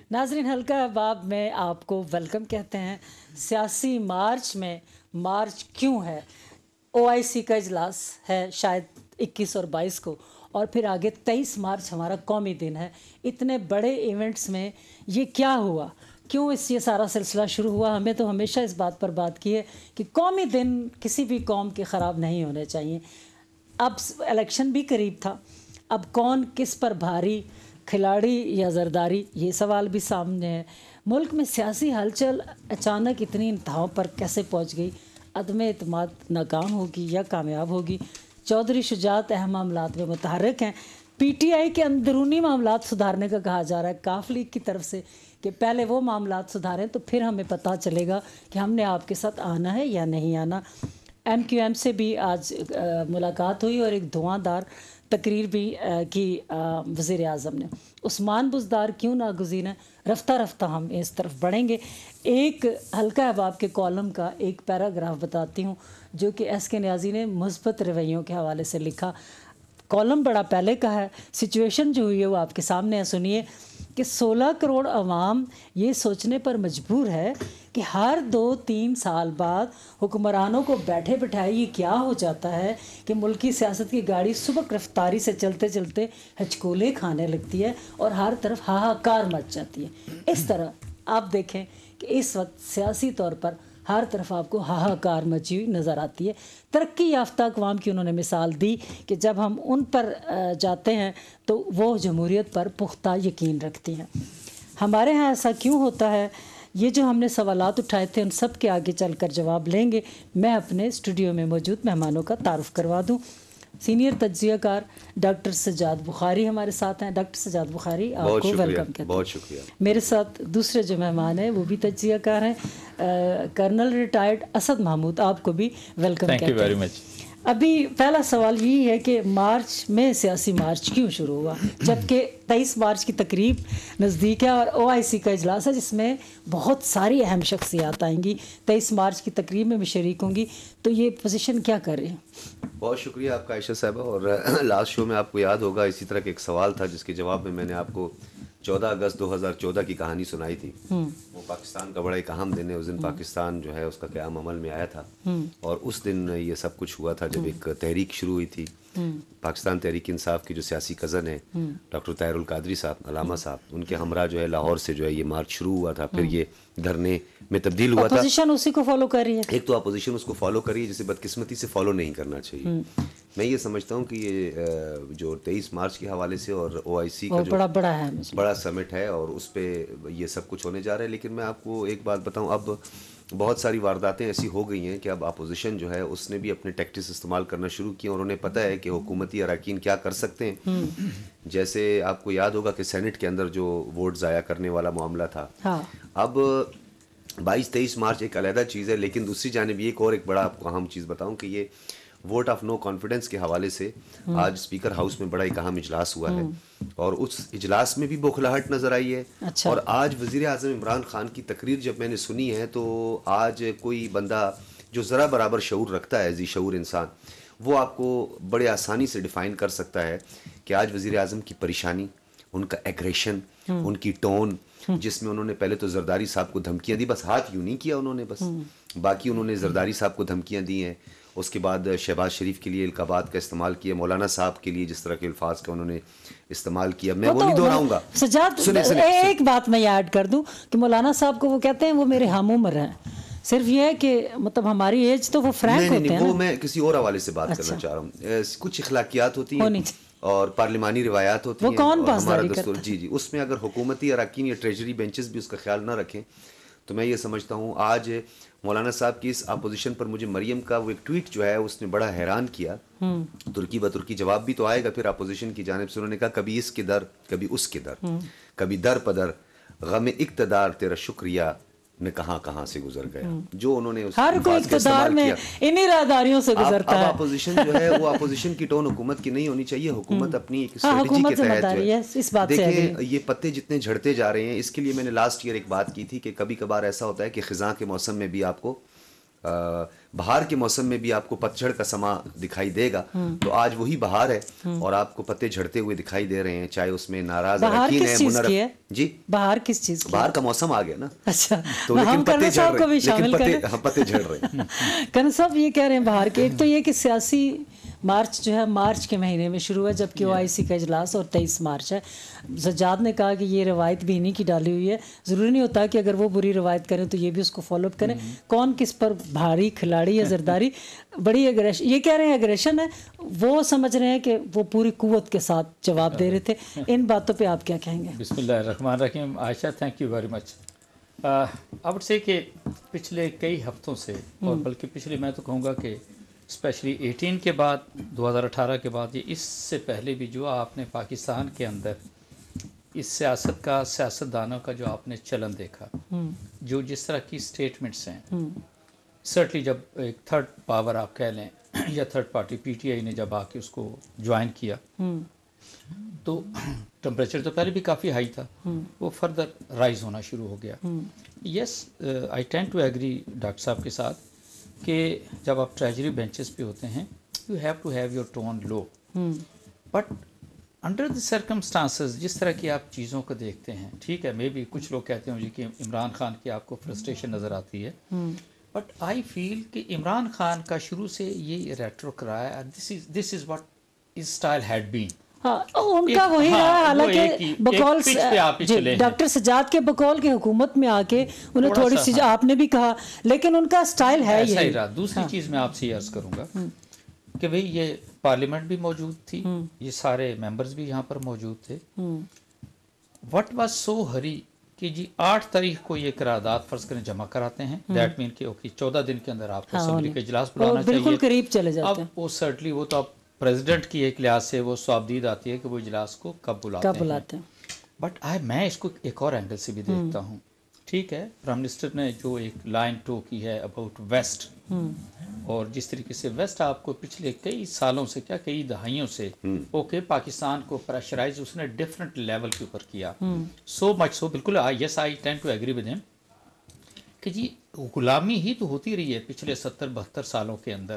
ناظرین، حلقہ احباب میں آپ کو ویلکم کہتے ہیں۔ سیاسی مارچ میں مارچ کیوں ہے؟ OIC کا اجلاس ہے شاید 21 اور 22 کو، اور پھر آگے 23 مارچ ہمارا قومی دن ہے۔ اتنے بڑے ایونٹس میں یہ کیا ہوا؟ کیوں یہ سارا سلسلہ شروع ہوا؟ ہمیں تو ہمیشہ اس بات پر بات کی ہے کہ قومی دن کسی بھی قوم کے خراب نہیں ہونے چاہیے۔ اب الیکشن بھی قریب تھا، اب کون کس پر بھاری، کھلاڑی یا زرداری؟ یہ سوال بھی سامنے ہے۔ ملک میں سیاسی ہلچل اچانک اتنی انتہاؤں پر کیسے پہنچ گئی؟ عدم اعتماد ناکام ہوگی یا کامیاب ہوگی؟ چودھری شجاعت اہم معاملات میں متحرک ہیں۔ PTI کے اندرونی معاملات سدھارنے کا کہا جا رہا ہے کاف لیگ کی طرف سے، کہ پہلے وہ معاملات سدھاریں تو پھر ہمیں پتہ چلے گا کہ ہم نے آپ کے ساتھ آنا ہے یا نہیں آنا۔ MQM سے بھی آج ملاقات ہوئی اور ایک دھواں دار تقریر بھی کی وزیر اعظم نے۔ عثمان بزدار کیوں ناگزیر ہیں؟ رفتہ رفتہ ہم اس طرف بڑھیں گے۔ ایک حلقہ احباب کے کالم کا ایک پیراگراف بتاتی ہوں جو کہ SK نیازی نے مثبت رویوں کے حوالے سے لکھا۔ کالم بڑا پہلے کا ہے، سچویشن جو ہوئی ہے وہ آپ کے سامنے ہے، سنیے کہ 16 کروڑ عوام یہ سوچنے پر مجبور ہے کہ ہر 2-3 سال بعد حکمرانوں کو بیٹھے بٹھائے یہ کیا ہو جاتا ہے کہ ملکی سیاست کی گاڑی سبک رفتاری سے چلتے چلتے ہچکولے کھانے لگتی ہے اور ہر طرف ہاہاکار مچ جاتی ہے۔ اس طرح آپ دیکھیں کہ اس وقت سیاسی طور پر ہر طرف آپ کو ہاہاکار مچی ہوئی نظر آتی ہے۔ ترقی یافتہ اقوام کی انہوں نے مثال دی کہ جب ہم ان پر جاتے ہیں تو وہ جمہوریت پر پختہ یقین رکھتی ہیں۔ ہمارے ہاں ایسا کیوں ہوتا ہے؟ یہ جو ہم نے سوالات اٹھائے تھے ان سب کے آگے چل کر جواب لیں گے۔ میں اپنے اسٹوڈیو میں موجود مہمانوں کا تعارف کروا دوں۔ سینئر تجزیہ کار ڈاکٹر سجاد بخاری ہمارے ساتھ ہیں۔ ڈاکٹر سجاد بخاری، آپ کو ویلکم کہتے ہیں۔ بہت شکریہ۔ میرے ساتھ دوسرے جو مہمان ہیں وہ بھی تجزیہ کار ہیں، کرنل ریٹائرڈ اسد محمود، آپ کو بھی ویلکم کہتے ہیں۔ Thank you very much. ابھی پہلا سوال یہی ہے کہ مارچ میں سیاسی مارچ کیوں شروع ہوا جبکہ 23 مارچ کی تقریب نزدیک ہے اور OIC کا اجلاس ہے جس میں بہت ساری اہم شخصیات آئیں گی؟ 23 مارچ کی تقریب میں میں شریک ہوں گی، تو یہ پوزیشن کیا کر رہے ہیں؟ بہت شکریہ آپ کا عائشہ صاحبہ۔ اور لاسٹ شو میں آپ کو یاد ہوگا اسی طرح کا ایک سوال تھا جس کے جواب میں نے آپ کو 14 اگست 2014 کی کہانی سنائی تھی۔ وہ پاکستان کا بڑا ایک اہم دن ہے، اس دن پاکستان جو ہے اس کا قیام عمل میں آیا تھا، اور اس دن یہ سب کچھ ہوا تھا جب ایک تحریک شروع ہوئی تھی۔ پاکستان تحریک انصاف کی جو سیاسی کزن ہے ڈاکٹر طاہر القادری صاحب، علامہ صاحب، ان کے ہمراہ جو ہے لاہور سے جو ہے یہ مارچ شروع ہوا تھا، پھر یہ دھرنے میں تبدیل ہوا تھا۔ اپوزیشن اسی کو فالو کر رہی ہے؟ ایک تو اپوزیشن اس کو فالو کر رہی ہے جسے بدقسمتی سے فالو نہیں کرنا چاہیے۔ میں یہ سمجھتا ہوں کہ یہ جو 23 مارچ کے حوالے سے اور OIC کا جو بڑا سمٹ ہے اور اس پہ یہ سب کچھ ہونے جا رہا ہے، لیکن میں آپ کو ایک بات بتاؤں، اب بہت ساری وارداتیں ایسی ہو گئی ہیں کہ اب اپوزیشن جو ہے اس نے بھی اپنے ٹیکٹکس استعمال کرنا شروع کیے اور انہیں پتہ ہے کہ حکومتی اراکین کیا کر سکتے ہیں۔ جیسے آپ کو یاد ہوگا کہ سینٹ کے اندر جو ووٹ ضائع کرنے والا معاملہ تھا، اب 22-23 مارچ ایک علیحدہ چیز ہے، لیکن دوسری جانب ایک بڑا آپ کو اہم چیز بتاؤں کہ یہ ووٹ آف نو کانفیڈنس کے حوالے سے آج اسپیکر ہاؤس میں بڑا ایک اہم اجلاس ہوا ہے اور اس اجلاس میں بھی بوکھلاہٹ نظر آئی ہے۔ اور آج وزیر اعظم عمران خان کی تقریر جب میں نے سنی ہے تو آج کوئی بندہ جو ذرا برابر شعور رکھتا ہے، ذی شعور انسان، وہ آپ کو بڑے آسانی سے ڈیفائن کر سکتا ہے کہ آج وزیر اعظم کی پریشانی، ان کا ایگریشن، ان کی ٹون، جس میں انہوں نے پہلے تو زرداری صاحب کو دھمکیاں دی، بس ہاتھ یوں نہیں کیا انہوں نے، بس باقی انہوں نے زرداری صاحب کو دھمکیاں دی ہیں۔ اس کے بعد شہباز شریف کے لیے القابات کا استعمال کیا، مولانا صاحب کے لیے جس طرح کے الفاظ کا انہوں نے استعمال کیا، میں وہ نہیں دہراؤں گا۔ سجاد، ایک بات میں ایڈ کر دوں کہ مولانا صاحب کو وہ کہتے ہیں وہ میرے ہم عمر ہیں، صرف یہ ہے کہ مطلب ہماری ایج تو وہ فرینک ہوتے ہیں۔ وہ میں کسی اور حوالے سے بات کرنا چاہ رہا ہوں۔ کچھ اخلاقیات ہوتی ہیں اور پارلیمانی روایات ہوتی ہیں، ہمارا دستور جی اس میں اگر حکومتی اراکین یا ٹریجری بینچز بھی اس کا خیال نہ رکھیں تو میں یہ سمجھتا ہوں آج مولانا صاحب کی اس اپوزیشن پر مجھے مریم کا وہ ایک ٹویٹ جو ہے اس نے بڑا حیران کیا۔ ترکی بترکی جواب بھی تو آئے گا پھر اپوزیشن کی جانب سے، انہوں نے کہا کبھی اس کے در کبھی اس کے در، کبھی در پدر، غم اقتدار تیرا شکریہ میں کہاں کہاں سے گزر گیا، جو انہوں نے اس ہر کوئی اقتدار میں انہی راہداریوں سے گزرتا ہے۔ اب اپوزیشن جو ہے وہ اپوزیشن کی ٹون حکومت کی نہیں ہونی چاہیے، حکومت اپنی ایک اسٹریٹجی کے تحت دیکھیں یہ پتے جتنے جھڑتے جا رہے ہیں۔ اس کے لیے میں نے لاسٹ ایئر ایک بات کی تھی کہ کبھی کبھار ایسا ہوتا ہے کہ خزاں کے موسم میں بھی آپ کو بہار کے موسم میں بھی آپ کو پتجھڑ کا سما دکھائی دے گا. تو آج وہی بہار ہے اور آپ کو پتے جھڑتے ہوئے دکھائی دے رہے ہیں, چاہے اس میں ناراض اراکین ہے, منرف. جی بہار کس چیز کی؟ بہار کا موسم آ گیا نا. اچھا, تو لیکن پتے جھڑ رہے ہیں, لیکن پتے جھڑ رہے ہیں. کرن صاحب یہ کہہ رہے ہیں بہار کے, ایک تو یہ کہ سیاسی مارچ جو ہے مارچ کے مہینے میں شروع ہے, جبکہ OIC کا اجلاس اور 23 مارچ ہے. سجاد نے کہا کہ یہ روایت بھی انہی کی ڈالی ہوئی ہے, ضروری نہیں ہوتا کہ اگر وہ بری روایت کریں تو یہ بھی اس کو فالو اپ کریں. کون کس پر بھاری کھلاڑی یا زرداری, بڑی اگریشن, یہ کہہ رہے ہیں اگریشن ہے, وہ سمجھ رہے ہیں کہ وہ پوری قوت کے ساتھ جواب دے رہے تھے. ان باتوں پہ آپ کیا کہیں گے؟ بسم اللہ الرحمن الرحیم. Ayesha thank you very much. I would say کہ پچھلے کئی ہفتوں سے, اور بلکہ پچھلے میں تو کہوں گا کہ اسپیشلی 18 کے بعد, 2018 کے بعد, یہ اس سے پہلے بھی جو آپ نے پاکستان کے اندر اس سیاست کا, سیاستدانوں کا جو آپ نے چلن دیکھا, جو جس طرح کی سٹیٹمنٹس ہیں, سرٹلی جب ایک تھرڈ پاور آپ کہہ لیں یا تھرڈ پارٹی PTI نے جب آ کے اس کو جوائن کیا تو ٹمپریچر تو پہلے بھی کافی ہائی تھا, وہ فردر رائز ہونا شروع ہو گیا. Yes, I tend to agree doctor صاحب کے ساتھ کہ جب آپ ٹریجری بینچز پہ ہوتے ہیں you have to have your tone low, but under the circumstances جس طرح کی آپ چیزوں کو دیکھتے ہیں, ٹھیک ہے, مے بی کچھ لوگ کہتے ہیں کہ عمران خان کی آپ کو فرسٹریشن نظر آتی ہے, بٹ آئی فیل کہ عمران خان کا شروع سے یہ ریٹرک رہا ہے, this is what is style had been. ان کا وہی رہا, حالانکہ بقول ڈاکٹر سجاد کے بقول کے حکومت میں آ کے انہیں تھوڑی سی, آپ نے بھی کہا, لیکن ان کا سٹائل ہے یہی رہا. دوسری چیز میں آپ سے عرض کروں گا کہ بھئی یہ پارلیمنٹ بھی موجود تھی, یہ سارے ممبرز بھی یہاں پر موجود تھے. وٹ واز سو ہری کہ جی 8 تاریخ کو یہ قرارداد فرض کریں جمع کراتے ہیں, دیٹ مین کہ اوکے 14 دن کے اندر آپ کو اسمبلی کا اجلاس بلانا چاہیے, بالکل قریب چلے جاتے ہیں. اب وہ سرٹلی وہ تو آپ پریزیڈنٹ کی ایک لحاظ سے وہ صوابدید آتی ہے کہ وہ اجلاس کو کب بلاتے ہیں. بٹ میں اس کو ایک اور اینگل سے بھی دیکھتا ہوں. ٹھیک ہے, پرائم منسٹر نے جو ایک لائن ٹو کی ہے اباؤٹ ویسٹ, اور جس طریقے سے ویسٹ آپ کو پچھلے کئی سالوں سے, کیا کئی دہائیوں سے اوکے پاکستان کو پریشرائز اس نے ڈفرینٹ لیول کے اوپر کیا, سو مچ سو, بالکل yes I tend to agree with ہم کہ جی غلامی ہی تو ہوتی رہی ہے پچھلے 70-72 سالوں کے اندر.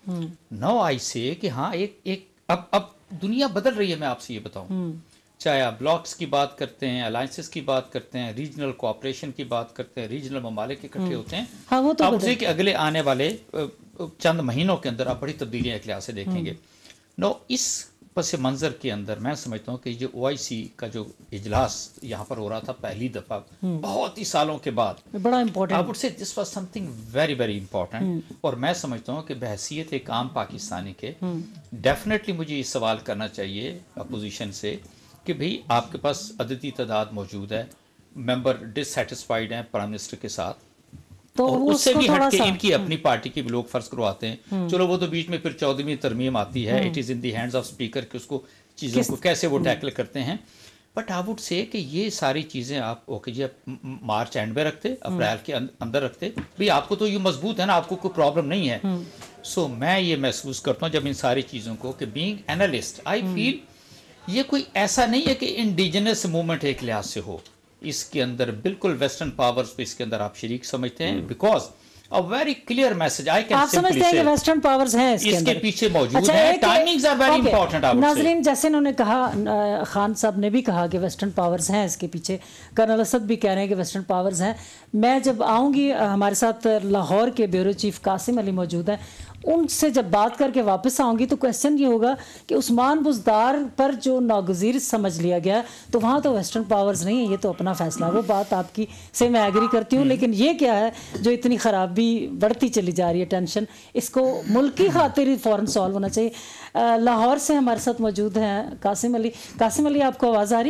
نو آئی سے کہ ہاں ایک اب دنیا بدل رہی ہے. میں آپ سے یہ بتاؤں, چاہے آپ بلاکس کی بات کرتے ہیں, الائنسز کی بات کرتے ہیں, ریجنل کوآپریشن کی بات کرتے ہیں, ریجنل ممالک اکٹھے ہوتے ہیں, اب اسے کہ اگلے آنے والے چند مہینوں کے اندر آپ بڑی تبدیلیاں ایک لحاظ سے دیکھیں گے. نو اس پس منظر کے اندر میں سمجھتا ہوں کہ یہ OIC کا جو اجلاس یہاں پر ہو رہا تھا پہلی دفعہ بہت ہی سالوں کے بعد, بڑا important, I would say this was something very very important. اور میں سمجھتا ہوں کہ بحیثیت ایک عام پاکستانی کے ڈیفینیٹلی مجھے یہ سوال کرنا چاہیے اپوزیشن سے کہ بھئی آپ کے پاس عددی تعداد موجود ہے, ممبر ڈسسیٹسفائیڈ ہیں پرائم منسٹر کے ساتھ, تو اس سے بھی ہٹ کے ان کی اپنی پارٹی کے لوگ فرض کرواتے ہیں, چلو وہ تو بیچ میں پھر 14ویں ترمیم آتی ہے, it is in the hands of speaker کہ اس کو چیزوں کو کیسے وہ ٹیکل کرتے ہیں. بٹ آئی وڈ سے کہ یہ ساری چیزیں آپ اوکے جی مارچ اینڈ میں رکھتے, اپریل کے اندر رکھتے, بھئی آپ کو تو یہ مضبوط ہے نا, آپ کو کوئی پرابلم نہیں ہے. سو میں یہ محسوس کرتا ہوں جب ان ساری چیزوں کو کہ بینگ اینالسٹ آئی فیل یہ کوئی ایسا نہیں ہے کہ انڈیجنس موومنٹ ایک لحاظ سے ہو, اس کے اندر بالکل ویسٹرن پاورز پہ اس کے اندر آپ شریک سمجھتے ہیں, because a very clear message I can آپ سمجھتے ہیں کہ ویسٹرن پاورز ہیں اس کے پیچھے موجود ہیں, ٹائمنگز are very important. ناظرین, جیسے انہوں نے کہا, خان صاحب نے بھی کہا کہ ویسٹرن پاورز ہیں اس کے پیچھے, کرنل اسد بھی کہہ رہے ہیں کہ ویسٹرن پاورز ہیں. میں جب آؤں گی, ہمارے ساتھ لاہور کے بیورو چیف قاسم علی موجود ہیں, ان سے جب بات کر کے واپس آؤں گی تو کویسچن یہ ہوگا کہ عثمان بزدار پر جو ناگزیر سمجھ لیا گیا تو وہاں تو ویسٹرن پاورز نہیں ہے, یہ تو اپنا فیصلہ. وہ بات آپ کی سے میں ایگری کرتی ہوں, لیکن یہ کیا ہے جو اتنی خرابی بڑھتی چلی جا رہی ہے, ٹینشن, اس کو ملک کی خاطر ہی فوراً سالو ہونا چاہیے. لاہور سے ہمارے ساتھ موجود ہیں قاسم علی. قاسم علی, آپ کو آواز آ رہی؟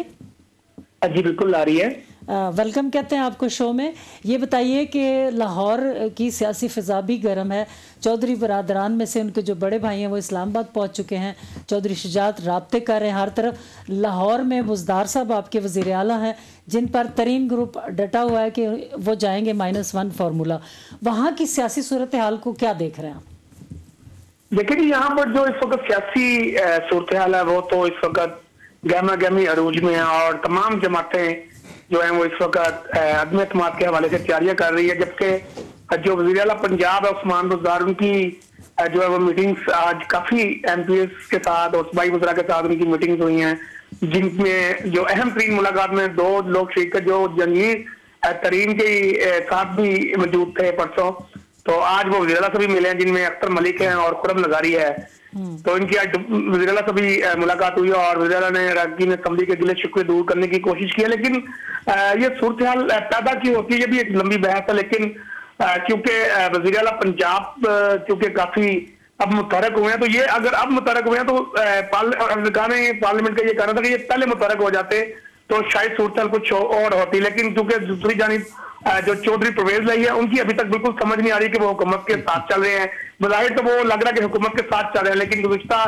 جی بالکل آ رہی ہے. ویلکم کہتے ہیں آپ کو شو میں. یہ بتائیے کہ لاہور کی سیاسی فضا بھی گرم ہے, چودھری برادران میں سے ان کے جو بڑے بھائی ہیں وہ اسلام آباد پہنچ چکے ہیں, چودھری شجاعت رابطے کر رہے ہیں ہر طرف. لاہور میں بزدار صاحب آپ کے وزیر اعلیٰ ہیں جن پر ترین گروپ ڈٹا ہوا ہے کہ وہ جائیں گے -1 فارمولا. وہاں کی سیاسی صورتحال کو کیا دیکھ رہے ہیں آپ؟ دیکھیں جی, یہاں پر جو اس وقت سیاسی صورتحال ہے وہ تو اس وقت گہما گہمی عروج میں ہے, اور تمام جماعتیں جو ہیں وہ اس وقت عدم اعتماد کے حوالے سے تیاریاں کر رہی ہے, جبکہ जो वज़ीर आला पंजाब है उस्मान बुज़दार, उनकी जो है वो मीटिंग्स आज काफी एमपीएस के साथ और सूबाई वज़रा के साथ उनकी मीटिंग्स हुई हैं, जिनमें जो अहम तरीन मुलाकात में 2 लोग शरीक जो जंगीर तरीन के साथ भी मौजूद थे परसों, तो आज वो वज़ीर आला से भी मिले हैं, जिनमें अख्तर मलिक हैं और खुरम नज़ारी है। तो इनकी आज वज़ीर आला से भी मुलाकात हुई और वज़ीर आला ने अरकान असेंबली के गिले शिकवे दूर करने की कोशिश की है। लेकिन ये सूरत हाल पैदा क्यों होती है, ये भी एक लंबी बहस है। लेकिन क्योंकि वज़ीर आला पंजाब क्योंकि काफी अब मुतहरक हुए हैं, तो ये अगर अब मुतहरक हुए हैं तो पार्लियामेंट का ये कहना था कि ये पहले मुतहरक हो जाते तो शायद सूरत कुछ और होती। लेकिन क्योंकि दूसरी जानिब जो चौधरी परवेज लाई है, उनकी अभी तक बिल्कुल समझ नहीं आ रही कि वो हुकूमत के साथ चल रहे हैं। बज़ाहिर तो वो लग रहा है कि हुकूमत के साथ चल रहे हैं, लेकिन गुज़िश्ता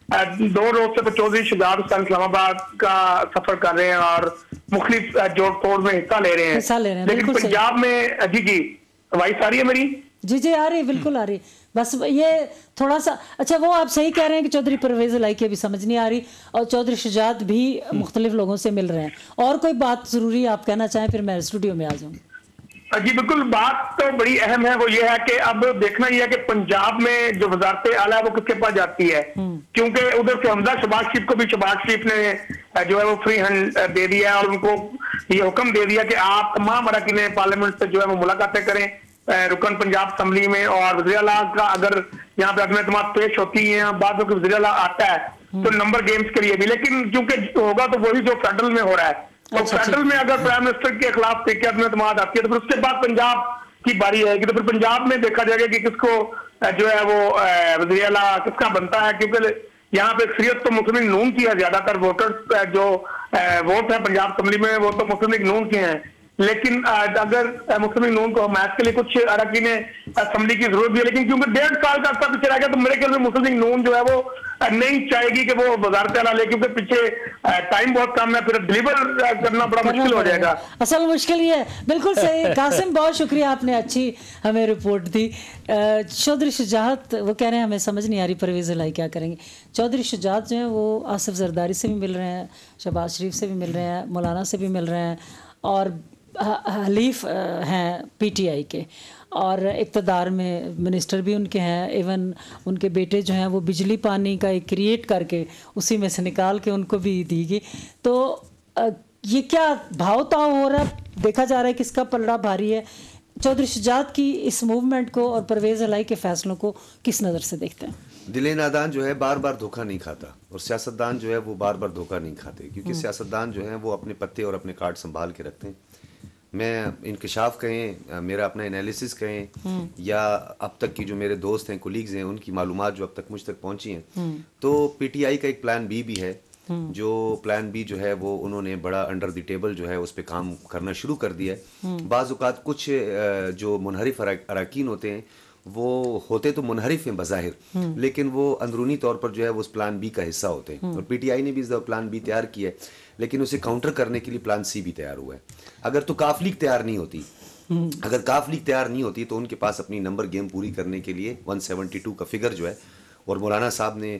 2 रोज से तो चौधरी शुजात हुसैन इस्लामाबाद का सफर कर रहे हैं और मुख्तलिफ जोड़ तोड़ में हिस्सा ले रहे हैं। लेकिन पंजाब में जी वॉइस आ रही है मेरी? जी आ रही, बिल्कुल आ रही। बस ये थोड़ा सा अच्छा, वो आप सही कह रहे हैं कि चौधरी परवेज लाई की अभी समझ नहीं आ रही और चौधरी शुजात भी मुख्तलिफ लोगों से मिल रहे हैं। और कोई बात जरूरी आप कहना चाहें, फिर मैं स्टूडियो में आ जाऊँ। जी बिल्कुल, बात तो बड़ी अहम है। वो ये है कि अब देखना ये है कि पंजाब में जो वज़ारत आला है वो किसके पास जाती है, क्योंकि उधर से हमजा शहबाज शरीफ को भी शहबाज शरीफ ने जो है वो फ्री हैंड दे दिया और उनको ये हुक्म दे दिया कि आप तमाम अरकान पार्लियामेंट से जो है वो मुलाकातें करें रुकन पंजाब असम्बली में। और वज़ीर आला का अगर यहाँ पे अदम-ए-एतमाद पेश होती है, बाद में वज़ीर आला आता है तो नंबर गेम्स के लिए भी, लेकिन क्योंकि होगा तो वही जो फेडरल में हो रहा है। तो फेडरल में अगर प्राइम मिनिस्टर के खिलाफ अदम-ए-एतमाद आती है तो फिर उसके बाद पंजाब की बारी आएगी, तो फिर पंजाब में देखा जाएगा कि किसको जो है वो वज़ीर आला किसका बनता है। क्योंकि यहाँ पे अक्सरियत तो मुस्लिम लीग नून की है, ज्यादातर वोटर्स जो वोट है पंजाब असम्बली में वो तो मुस्लिम लीग नून के हैं। लेकिन अगर मुस्लिम लीग नून को हमायत के लिए कुछ अरकान असम्बली की जरूरत भी है, लेकिन क्योंकि 1.5 साल का अर्सा पीछे रह गया, तो मेरे ख्याल में मुस्लिम लीग नून जो है वो नहीं चाहेगी कि वो वज़ारत आला ले, क्योंकि पीछे टाइम बहुत कम है, फिर डिलीवर करना बड़ा मुश्किल हो जाएगा। असल मुश्किल ये है। बिल्कुल सही कासिम, बहुत शुक्रिया, आपने अच्छी हमें रिपोर्ट दी। चौधरी शुजात वो कह रहे हैं हमें समझ नहीं आ रही परवेज़ लाई क्या करेंगे। चौधरी शुजात जो है वो आसिफ जरदारी से भी मिल रहे हैं, शहबाज शरीफ से भी मिल रहे हैं, मौलाना से भी मिल रहे हैं और हलीफ हैं पीटीआई के, और इक़्तिदार में मिनिस्टर भी उनके हैं। इवन उनके बेटे जो हैं वो बिजली पानी का एक क्रिएट करके उसी में से निकाल के उनको भी दी गई। तो ये क्या भाव ताव हो रहा है, देखा जा रहा है किसका पलड़ा भारी है। चौधरी शुजात की इस मूवमेंट को और परवेज़ लाई के फैसलों को किस नज़र से देखते हैं? दिले नादान जो है बार बार धोखा नहीं खाता और सियासतदान जो है वो बार बार धोखा नहीं खाते, क्योंकि सियासतदान जो है वो अपने पत्ते और अपने कार्ड संभाल के रखते हैं। मैं इंकशाफ कहें, मेरा अपना एनालिसिस कहें, या अब तक की जो मेरे दोस्त हैं, कोलीग्स हैं, उनकी मालूमात जो अब तक मुझ तक पहुंची हैं, तो पीटीआई का एक प्लान बी भी है, जो प्लान बी जो है वो उन्होंने बड़ा अंडर द टेबल जो है उस पर काम करना शुरू कर दिया है। बाज़ औक़ात कुछ जो मुनहरिफ अरकान होते हैं वो होते तो मुनहरिफ हैं बज़ाहिर, लेकिन वो अंदरूनी तौर पर जो है वो उस प्लान बी का हिस्सा होते हैं। और पीटीआई ने भी इस प्लान बी तैयार किया है, लेकिन उसे काउंटर करने के लिए प्लान सी भी तैयार हुआ है। अगर तो काफ लीग तैयार नहीं होती, अगर काफ लीग तैयार नहीं होती तो उनके पास अपनी नंबर गेम पूरी करने के लिए 172 का फिगर जो है, और मौलाना साहब ने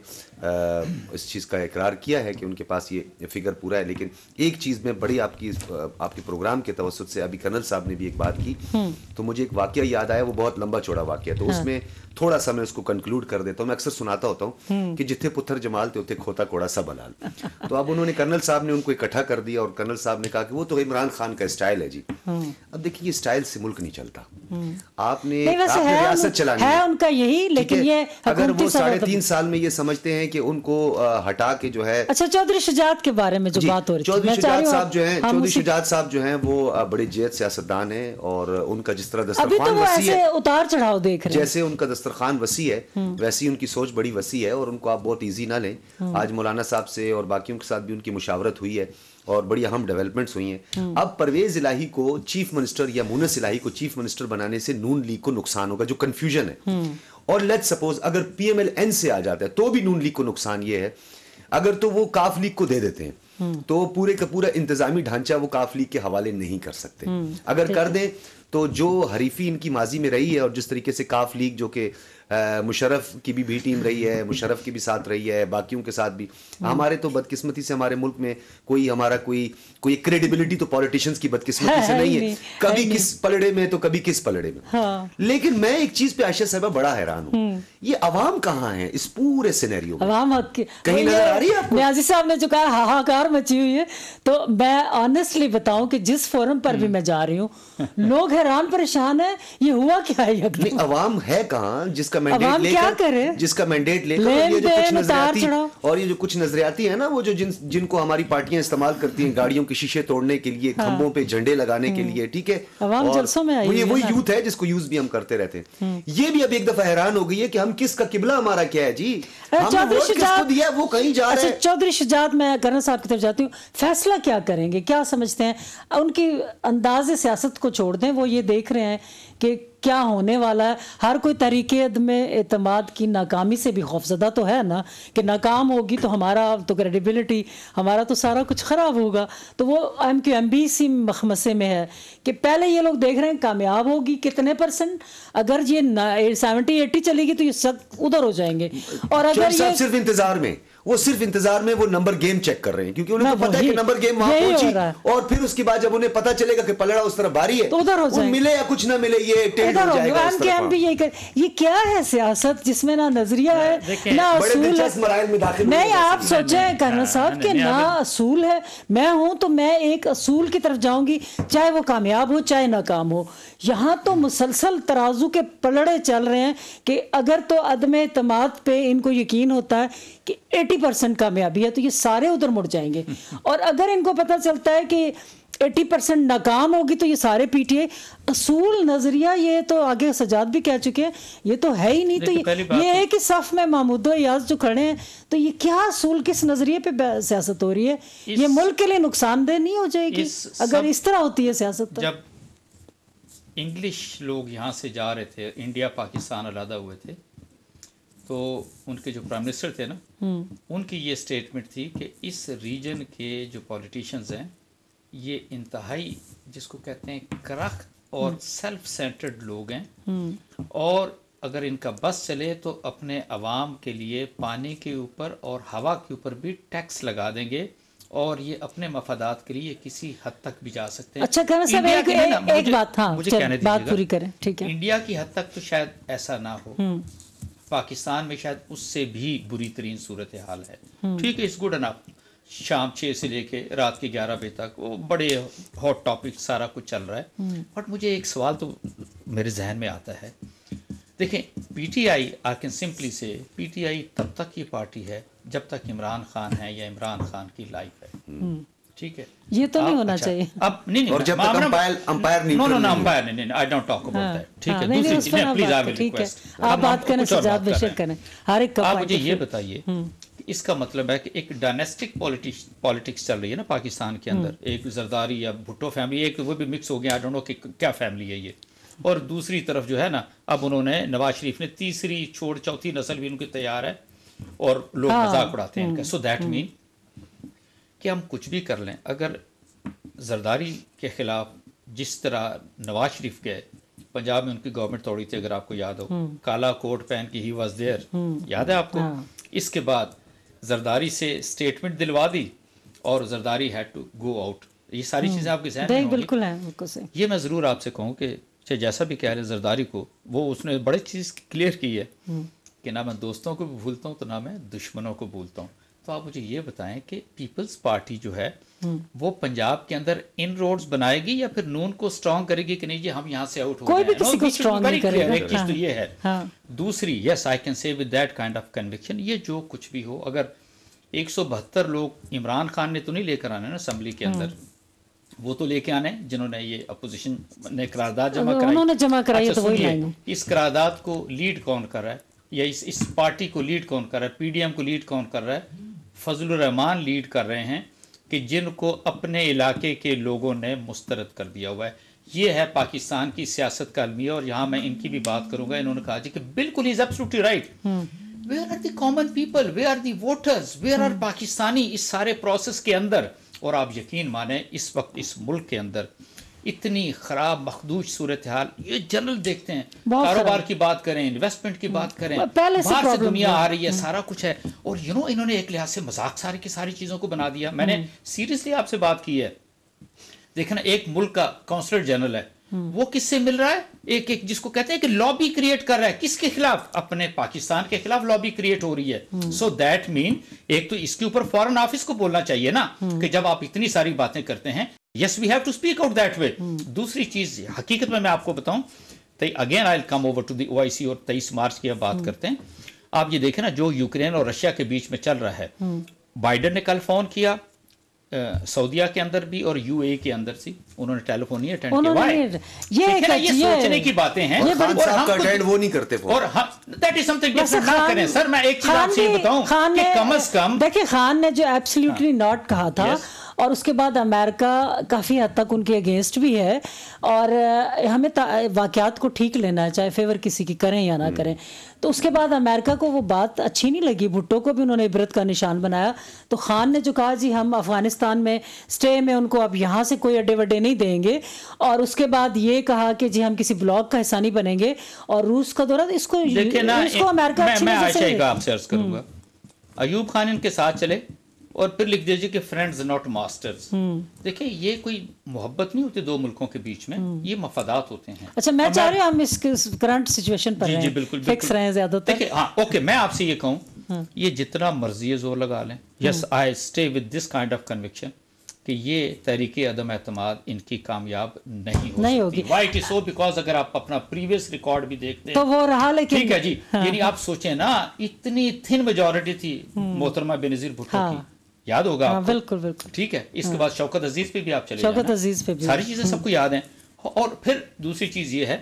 इस चीज़ का इकरार किया है कि उनके पास ये फिगर पूरा है। लेकिन एक चीज़ में बड़ी आपके प्रोग्राम के तवस्सुत से अभी कर्नल साहब ने भी एक बात की, तो मुझे एक वाकया याद आया, वो बहुत लंबा चौड़ा वाकया, तो उसमें थोड़ा सा मैं उसको कंक्लूड कर देता हूँ। मैं अक्सर सुनाता होता हूँ कि जिथे पुत्र जमाल थे उथे खोता कोड़ा सब हलाल। तो अब उन्होंने कर्नल साहब ने उनको इकट्ठा कर दिया और कर्नल साहब ने कहा कि वो तो इमरान खान का स्टाइल है जी। अब देखिए ये स्टाइल से मुल्क नहीं चलता, आपने रियासत चलानी है उनका यही, लेकिन ये अगर वो 3.5 साल में ये समझते हैं कि उनको हटा के जो है। अच्छा, चौधरी शुजात के बारे में जो बात हो रही है, चौधरी शुजात साहब जो हैं, चौधरी शुजात साहब जो हैं वो बड़े जेद सियासतदान हैं और उनका जिस तरह दस्तरखान वसी है, उतार चढ़ाव देख रहे हैं, जैसे उनका दस्तरखान वसी है वैसी उनकी सोच बड़ी वसी है और उनको आप बहुत ईजी ना लें। आज मौलाना साहब से और बाकियों के साथ भी उनकी मुशावरत हुई है और बड़ी अहम डेवलपमेंट्स हुई हैं। अब परवेज इलाही को चीफ मिनिस्टर या मुनस इलाही को चीफ मिनिस्टर बनाने से नून लीग को नुकसान होगा, जो कंफ्यूजन है। और लेट्स सपोज अगर पीएमएल-एन से आ जाता है तो भी नून लीग को नुकसान ये है, अगर तो वो काफ लीग को दे देते हैं तो पूरे का पूरा इंतजामी ढांचा वो काफ लीग के हवाले नहीं कर सकते। अगर कर दें तो जो हरीफी इनकी माजी में रही है और जिस तरीके से काफ लीग जो कि مشرف کی بھی ٹیم رہی ہے, مشرف کی بھی ساتھ رہی ہے, باقیوں کے ساتھ بھی. ہمارے تو بدقسمتی سے ہمارے ملک میں کوئی کریڈیبلٹی تو پولیٹیشینز کی بدقسمتی سے نہیں ہے, کبھی کس پلڑے میں تو کبھی کس پلڑے میں. لیکن میں ایک چیز پہ عائشہ صاحبہ بڑا حیران ہوں, یہ عوام کہاں ہے اس پورے سینیریو میں؟ عوام کہیں نظر آ رہی ہے آپ کو؟ نیازی صاحب نے جو کہا ہاہاکار مچی ہوئی ہے, تو میں آنیسٹلی بتاؤں کہ جس فورم پر بھی میں جا رہی ہوں لوگ حیران پریشان ہیں, یہ ہوا کیا ہے؟ نہیں, عوام ہے کہاں جس کا مینڈیٹ لے کر اور یہ جو کچھ نظریاتی ہے نا, وہ جو جن کو ہماری پارٹیاں استعمال کرتی ہیں گاڑیوں کے شیشے توڑنے کے لیے, کھمبوں پہ جھنڈے لگانے کے لیے, ٹھیک ہے, یہ وہی یوتھ ہے جس کو یوز بھی ہم کرتے رہتے ہیں. یہ بھی اب ایک دفعہ حیران ہو گئی ہے کہ ہم کس کا قبلہ ہمارا کیا ہے جی, ہم نے ووٹ کس کو دیا وہ کہیں جا رہے ہیں. چودھری شجاعت, میں کرن صاحب کی طرف جاتی ہوں, فیصلہ کیا کریں گے, کیا سمجھتے ہیں؟ ان کی انداز سیاست کو چھوڑ دیں, وہ یہ دیکھ رہے ہیں کہ کیا ہونے والا ہے. ہر کوئی تحریک عدم اعتماد کی ناکامی سے بھی خوفزدہ تو ہے نا, کہ ناکام ہوگی تو ہمارا تو کریڈیبلٹی, ہمارا تو سارا کچھ خراب ہوگا. تو وہ M Q M B C مخمسے میں ہے کہ پہلے یہ لوگ دیکھ رہے ہیں کامیاب ہوگی کتنے %, اگر یہ 70-80 چلے گی تو یہ سب ادھر ہو جائیں گے. اور اگر یہ صرف انتظار میں وہ نمبر گیم چیک کر رہے ہیں, کیونکہ انہیں تو پتا ہے کہ نمبر گیم وہاں پہنچی, اور پھر اس کے بعد جب انہیں پتا چلے گا کہ پلڑا اس طرف باری ہے تو ادھر ہو جائیں, ملے یا کچھ نہ ملے یہ ٹینٹ ہو جائے گا. یہ کیا ہے سیاست جس میں نہ نظریہ ہے نہ اصول ہے. نہیں, آپ سوچیں کرنل صاحب کہ نہ اصول ہے. میں ہوں تو میں ایک اصول کی طرف جاؤں گی, چاہے وہ کامیاب ہو چاہے ناکام ہو. یہاں تو مسلسل ترازو کے پلڑے چل رہے ہیں کہ اگر تو عدم اعتماد پہ ان کو یقین ہوتا ہے کہ 80% کامیابی ہے تو یہ سارے ادھر مڑ جائیں گے, اور اگر ان کو پتہ چلتا ہے کہ 80% ناکام ہوگی تو یہ سارے پی ٹی اے. اصول نظریہ یہ تو آگے سجاد بھی کہہ چکے ہیں یہ تو ہے ہی نہیں. تو یہ ہے کہ صف میں محمود و ایاز جو کھڑے ہیں, تو یہ کیا اصول کس نظریے پہ سیاست ہو رہی ہے؟ یہ ملک کے لیے نقصان دہ نہیں ہو جائے گی اگر اس طرح ہوتی ہے سیاست؟ جب انگلش لوگ یہاں سے جا رہے تھے, انڈیا پاکستان علیحدہ ہوئے تھے, تو ان کے جو پرائم منسٹر تھے نا, ان کی یہ سٹیٹمنٹ تھی کہ اس ریجن کے جو پولیٹیشنز ہیں یہ انتہائی جس کو کہتے ہیں کرخت اور سیلف سینٹرڈ لوگ ہیں, اور اگر ان کا بس چلے تو اپنے عوام کے لیے پانی کے اوپر اور ہوا کے اوپر بھی ٹیکس لگا دیں گے, اور یہ اپنے مفادات کے لیے کسی حد تک بھی جا سکتے ہیں. اچھا کرنا صاحب ایک بات, ہاں بات پوری کریں, ٹھیک ہے. انڈیا کی حد تک تو شاید ایسا نہ ہو, پاکستان میں شاید اس سے بھی بری ترین صورتحال ہے, ٹھیک ہے, اٹس گڈ انف. شام 6 سے لے کے رات کے 11 بجے تک وہ بڑے ہاٹ ٹاپک سارا کچھ چل رہا ہے. بٹ مجھے ایک سوال تو میرے ذہن میں آتا ہے, دیکھیں P T I, I can simply say P T آئی تب تک یہ پارٹی ہے جب تک عمران خان ہے یا عمران خان کی لائف ہے, ٹھیک ہے, یہ تو نہیں ہونا چاہیے. اب نہیں, اور جب تک امپائر نہیں, I don't talk about that, ٹھیک ہے. دوسری چیز پلیز آئی ول ریکویسٹ, آپ بات کریں سجاد بے شک کریں, ہر ایک کا. آپ مجھے یہ بتائیے اس کا مطلب ہے کہ ایک ڈائنیسٹک پالیٹکس چل رہی ہے نا پاکستان کے اندر, ایک زرداری یا بھٹو فیملی, ایک وہ بھی مکس ہو گیا, آئی ڈونٹ نو کہ کیا فیملی ہے یہ, اور دوسری طرف جو ہے نا اب انہوں نے نواز شریف نے تیسری چھوڑ چوتھی نسل بھی ان کی تیار ہے, اور لوگ مذاق اڑاتے ہیں ان کا. سو دیٹ مین کہ ہم کچھ بھی کر لیں, اگر زرداری کے خلاف جس طرح نواز شریف گئے, پنجاب میں ان کی گورنمنٹ توڑی تھی اگر آپ کو یاد ہو, کالا کوٹ پہن کے ہی واز دیئر, یاد ہے آپ کو. اس کے بعد زرداری سے اسٹیٹمنٹ دلوا دی اور Zardari had to go out. یہ ساری چیزیں آپ کے ذہن میں بالکل ہیں. یہ میں ضرور آپ سے کہوں کہ جیسا بھی کہہ رہے زرداری کو, وہ اس نے بڑی چیز کلیئر کی ہے کہ نہ میں دوستوں کو بھی بھولتا ہوں تو نہ میں دشمنوں کو بھولتا ہوں. تو آپ مجھے یہ بتائیں کہ پیپلز پارٹی جو ہے وہ پنجاب کے اندر ان روڈز بنائے گی یا پھر نون کو اسٹرانگ کرے گی کہ نہیں جی ہم یہاں سے آؤٹ ہو گئے, کوئی بھی کسی کو اسٹرانگ نہیں کرے گا. ایک چیز تو یہ ہے. دوسری, yes I can say with that kind of conviction, یہ جو کچھ بھی ہو, اگر 172 لوگ عمران خان نے تو نہیں لے کر آنے نا اسمبلی کے اندر, وہ تو لے کے آنے جنہوں نے یہ اپوزیشن نے قرارداد جمع کرائی. تو وہی اس قرارداد کو لیڈ کون کر رہا ہے, یا اس پارٹی کو لیڈ کون کر رہا ہے, پی ڈی ایم کو لیڈ کون کر رہا ہے؟ فضل الرحمان لیڈ کر رہے ہیں کہ جن کو اپنے علاقے کے لوگوں نے مسترد کر دیا ہوا ہے. یہ ہے پاکستان کی سیاست کا المیہ, اور یہاں میں ان کی بھی بات کروں گا. انہوں نے کہا جی کہ بالکل ہی is absolutely right. Where are the common people, where are the voters, where are Pakistani اس سارے پروسیس کے اندر. اور آپ یقین مانیں اس وقت اس ملک کے اندر اتنی خراب مخدوش صورتحال، یہ جنرل دیکھتے ہیں، کاروبار کی بات کریں، انویسٹمنٹ کی بات کریں، باہر سے دنیا آ رہی ہے، سارا کچھ ہے، اور انہوں نے ایک لحاظ سے مذاق ساری کی ساری چیزوں کو بنا دیا. میں نے سیریسلی آپ سے بات کی ہے، دیکھنا ایک ملک کا کونسلر جنرل ہے، وہ کس سے مل رہا ہے؟ ایک جس کو کہتے ہیں کہ لابی کریٹ کر رہا ہے، کس کے خلاف؟ اپنے پاکستان کے خلاف لابی کریٹ ہو رہی ہے. سو دیٹ مین ایک تو اس کے اوپر فارن آفس کو بولنا چاہیے نا کہ جب آپ اتنی ساری باتیں کرتے ہیں، yes we have to speak out that way. دوسری چیز حقیقت میں آپ کو بتاؤں، again I will come over to the OIC اور 23 مارچ کی اب بات کرتے ہیں. آپ یہ دیکھیں نا جو یوکرین اور رشیا کے بیچ میں چل رہا ہے، بائیڈن نے کل فون کیا، سعودیہ کے اندر بھی اور UAE کے اندر سے انہوں نے ٹیلی فون نہیں اٹینڈ کیا. یہ سوچنے کی باتیں ہیں، خان صاحب کا اٹینڈ وہ نہیں کرتے فون، اور that is something different نہ کریں. سر میں ایک چیز آپ سے یہ بتاؤں کہ کم از کم دیکھیں خان نے جو ایبسلیوٹلی ناٹ کہا تھا، اور اس کے بعد امریکہ کافی حد تک ان کے اگینسٹ بھی ہے، اور ہمیں واقعات کو ٹھیک لینا ہے، چاہے فیور کسی کی کریں یا نہ کریں. تو اس کے بعد امریکہ کو وہ بات اچھی نہیں لگی، بھٹو کو بھی انہوں نے عبرت کا نشان بنایا. تو خان نے جو کہا جی ہم افغانستان میں اسٹے میں ان کو اب یہاں سے کوئی اڈے وڈے نہیں دیں گے، اور اس کے بعد یہ کہا کہ جی ہم کسی بلاک کا حصہ نہیں بنیں گے، اور روس کا دورہ اس کو امریکہ میں عائشہ کا آپ سے عرض کروں گا، ایوب خان ان کے ساتھ چلے اور پھر لکھ دیجئے کہ فرینڈز ناٹ ماسٹرز. دیکھیں یہ کوئی محبت نہیں ہوتی دو ملکوں کے بیچ میں، یہ مفادات ہوتے ہیں. اچھا میں چاہ رہی ہوں ہم اس کرنٹ سچویشن پر جی بالکل فکس رہیں زیادہ تر. دیکھیں ہاں اوکے، میں آپ سے یہ کہوں یہ جتنا مرضی زور لگا لیں، yes I stay with this kind of conviction کہ یہ تحریک عدم اعتماد ان کی کامیاب نہیں ہوگی. Why it is so? Because اگر آپ اپنا پریویس ریکارڈ بھی دیکھتے ہیں تو وہ رہا، لیکن ٹھیک ہے جی، یعنی آپ سوچیں نا اتنی تھن میجورٹی تھی محترمہ بینظیر بھٹو کی، یاد ہوگا آپ کو؟ بالکل بالکل ٹھیک ہے. اس کے بعد شوکت عزیز پہ بھی آپ چلے شوکت عزیز پہ بھی ساری چیزیں سب کو یاد ہیں. اور پھر دوسری چیز یہ ہے،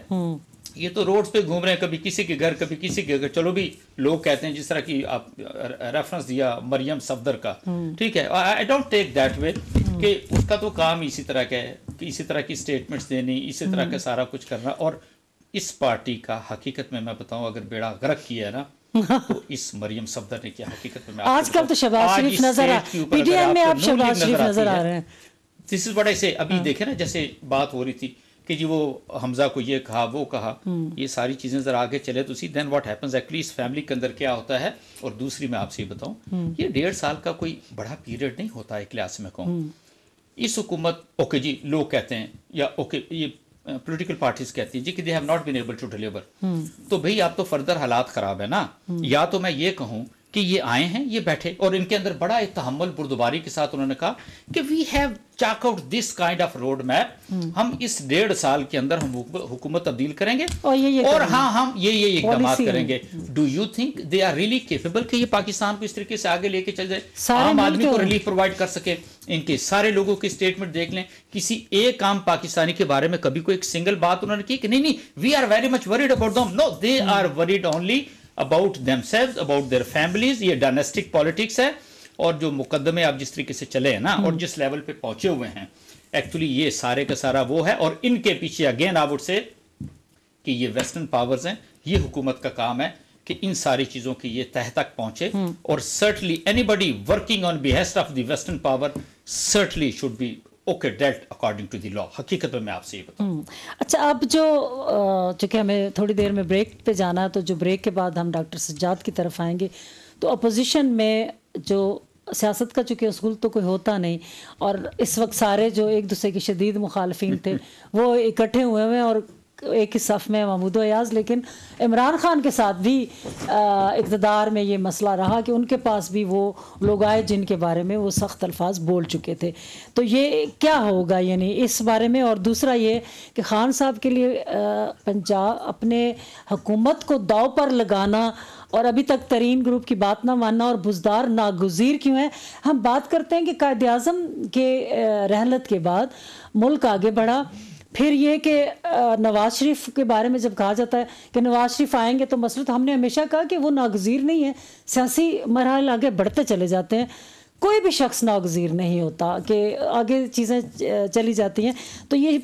یہ تو روڈ پہ گھوم رہے ہیں، کبھی کسی کے گھر کبھی کسی کے گھر. چلو بھی لوگ کہتے ہیں جس طرح کی آپ ریفرنس دیا مریم صفدر کا، ٹھیک ہے، I don't take that way کہ اس کا تو کام اسی طرح کا ہے کہ اسی طرح کی اسٹیٹمنٹس دینی، اسی طرح کا سارا کچھ کرنا. اور اس پارٹی کا حقیقت میں بتاؤں اگر بیڑا غرق کیا ہے نا تو اس مریم صفدر نے کیا حقیقت میں آج کل تو شہباز شریف نظر پی ٹی ایم میں آپ شہباز شریف نظر آ رہے ہیں. دس از واٹ آئی سے. ابھی دیکھیں نا جیسے بات ہو رہی تھی کہ جی وہ حمزہ کو یہ کہا وہ کہا، یہ ساری چیزیں ذرا آگے چلے تو see then what happens actually اس فیملی کے اندر کیا ہوتا ہے. اور دوسری میں آپ سے یہ بتاؤں یہ 1.5 سال کا کوئی بڑا پیریڈ نہیں ہوتا ایک لحاظ سے میں کہوں. اس حکومت اوکے جی لوگ کہتے ہیں یا اوکے یہ پولیٹیکل پارٹیز کہتی ہیں جی کہ they have not been able to deliver. تو بھئی اب تو فردر حالات خراب ہے نا. یا تو میں یہ کہوں کہ یہ آئے ہیں، یہ بیٹھے، اور ان کے اندر بڑا ایک تحمل بردباری کے ساتھ انہوں نے کہا کہ we have chalk out this kind of road map, ہم اس 1.5 سال کے اندر ہم حکومت تبدیل کریں گے اور ہاں ہم یہ اقدامات کریں گے. Do you think they are really capable کہ یہ پاکستان کو اس طریقے سے آگے لے کے چل جائے، عام آدمی کو ریلیف پرووائڈ کر سکے؟ ان کے سارے لوگوں کی اسٹیٹمنٹ دیکھ لیں، کسی ایک عام پاکستانی کے بارے میں کبھی کوئی ایک سنگل بات انہوں نے کی کہ نہیں we are very much worried about them. No, they are worried only about themselves, about their families. یہ ڈائنسٹک پالیٹکس ہے، اور جو مقدمے آپ جس طریقے سے چلے ہیں نا اور جس لیول پہ پہنچے ہوئے ہیں ایکچولی یہ سارے کا سارا وہ ہے. اور ان کے پیچھے اگین آئی وڈ سے کہ یہ ویسٹرن پاورز ہیں، یہ حکومت کا کام ہے کہ ان ساری چیزوں کی یہ تہ تک پہنچے. اور certainly anybody working on behest of the western power certainly should be okay dealt according to the law. حقیقت میں آپ سے یہ بتاؤں. اچھا اب جو چونکہ ہمیں تھوڑی دیر میں بریک پہ جانا ہے، تو جو بریک کے بعد ہم ڈاکٹر سجاد کی طرف آئیں گے. تو اپوزیشن میں جو سیاست کا چونکہ اصول تو کوئی ہوتا نہیں، اور اس وقت سارے جو ایک دوسرے کے شدید مخالفین تھے وہ اکٹھے ہوئے ہیں اور ایک ہی صف میں محمود ایاز. لیکن عمران خان کے ساتھ بھی اقتدار میں یہ مسئلہ رہا کہ ان کے پاس بھی وہ لوگ آئے جن کے بارے میں وہ سخت الفاظ بول چکے تھے. تو یہ کیا ہوگا یعنی اس بارے میں؟ اور دوسرا یہ کہ خان صاحب کے لیے پنجاب اپنے حکومت کو داؤ پر لگانا اور ابھی تک ترین گروپ کی بات نہ ماننا اور بزدار ناگزیر کیوں ہے؟ ہم بات کرتے ہیں کہ قائد اعظم کے رحلت کے بعد ملک آگے بڑھا. پھر یہ کہ نواز شریف کے بارے میں جب کہا جاتا ہے کہ نواز شریف آئیں گے تو مسئلہ، تو ہم نے ہمیشہ کہا کہ وہ ناگزیر نہیں ہے، سیاسی مراحل آگے بڑھتے چلے جاتے ہیں، کوئی بھی شخص ناگزیر نہیں ہوتا کہ آگے چیزیں چلی جاتی ہیں. تو یہ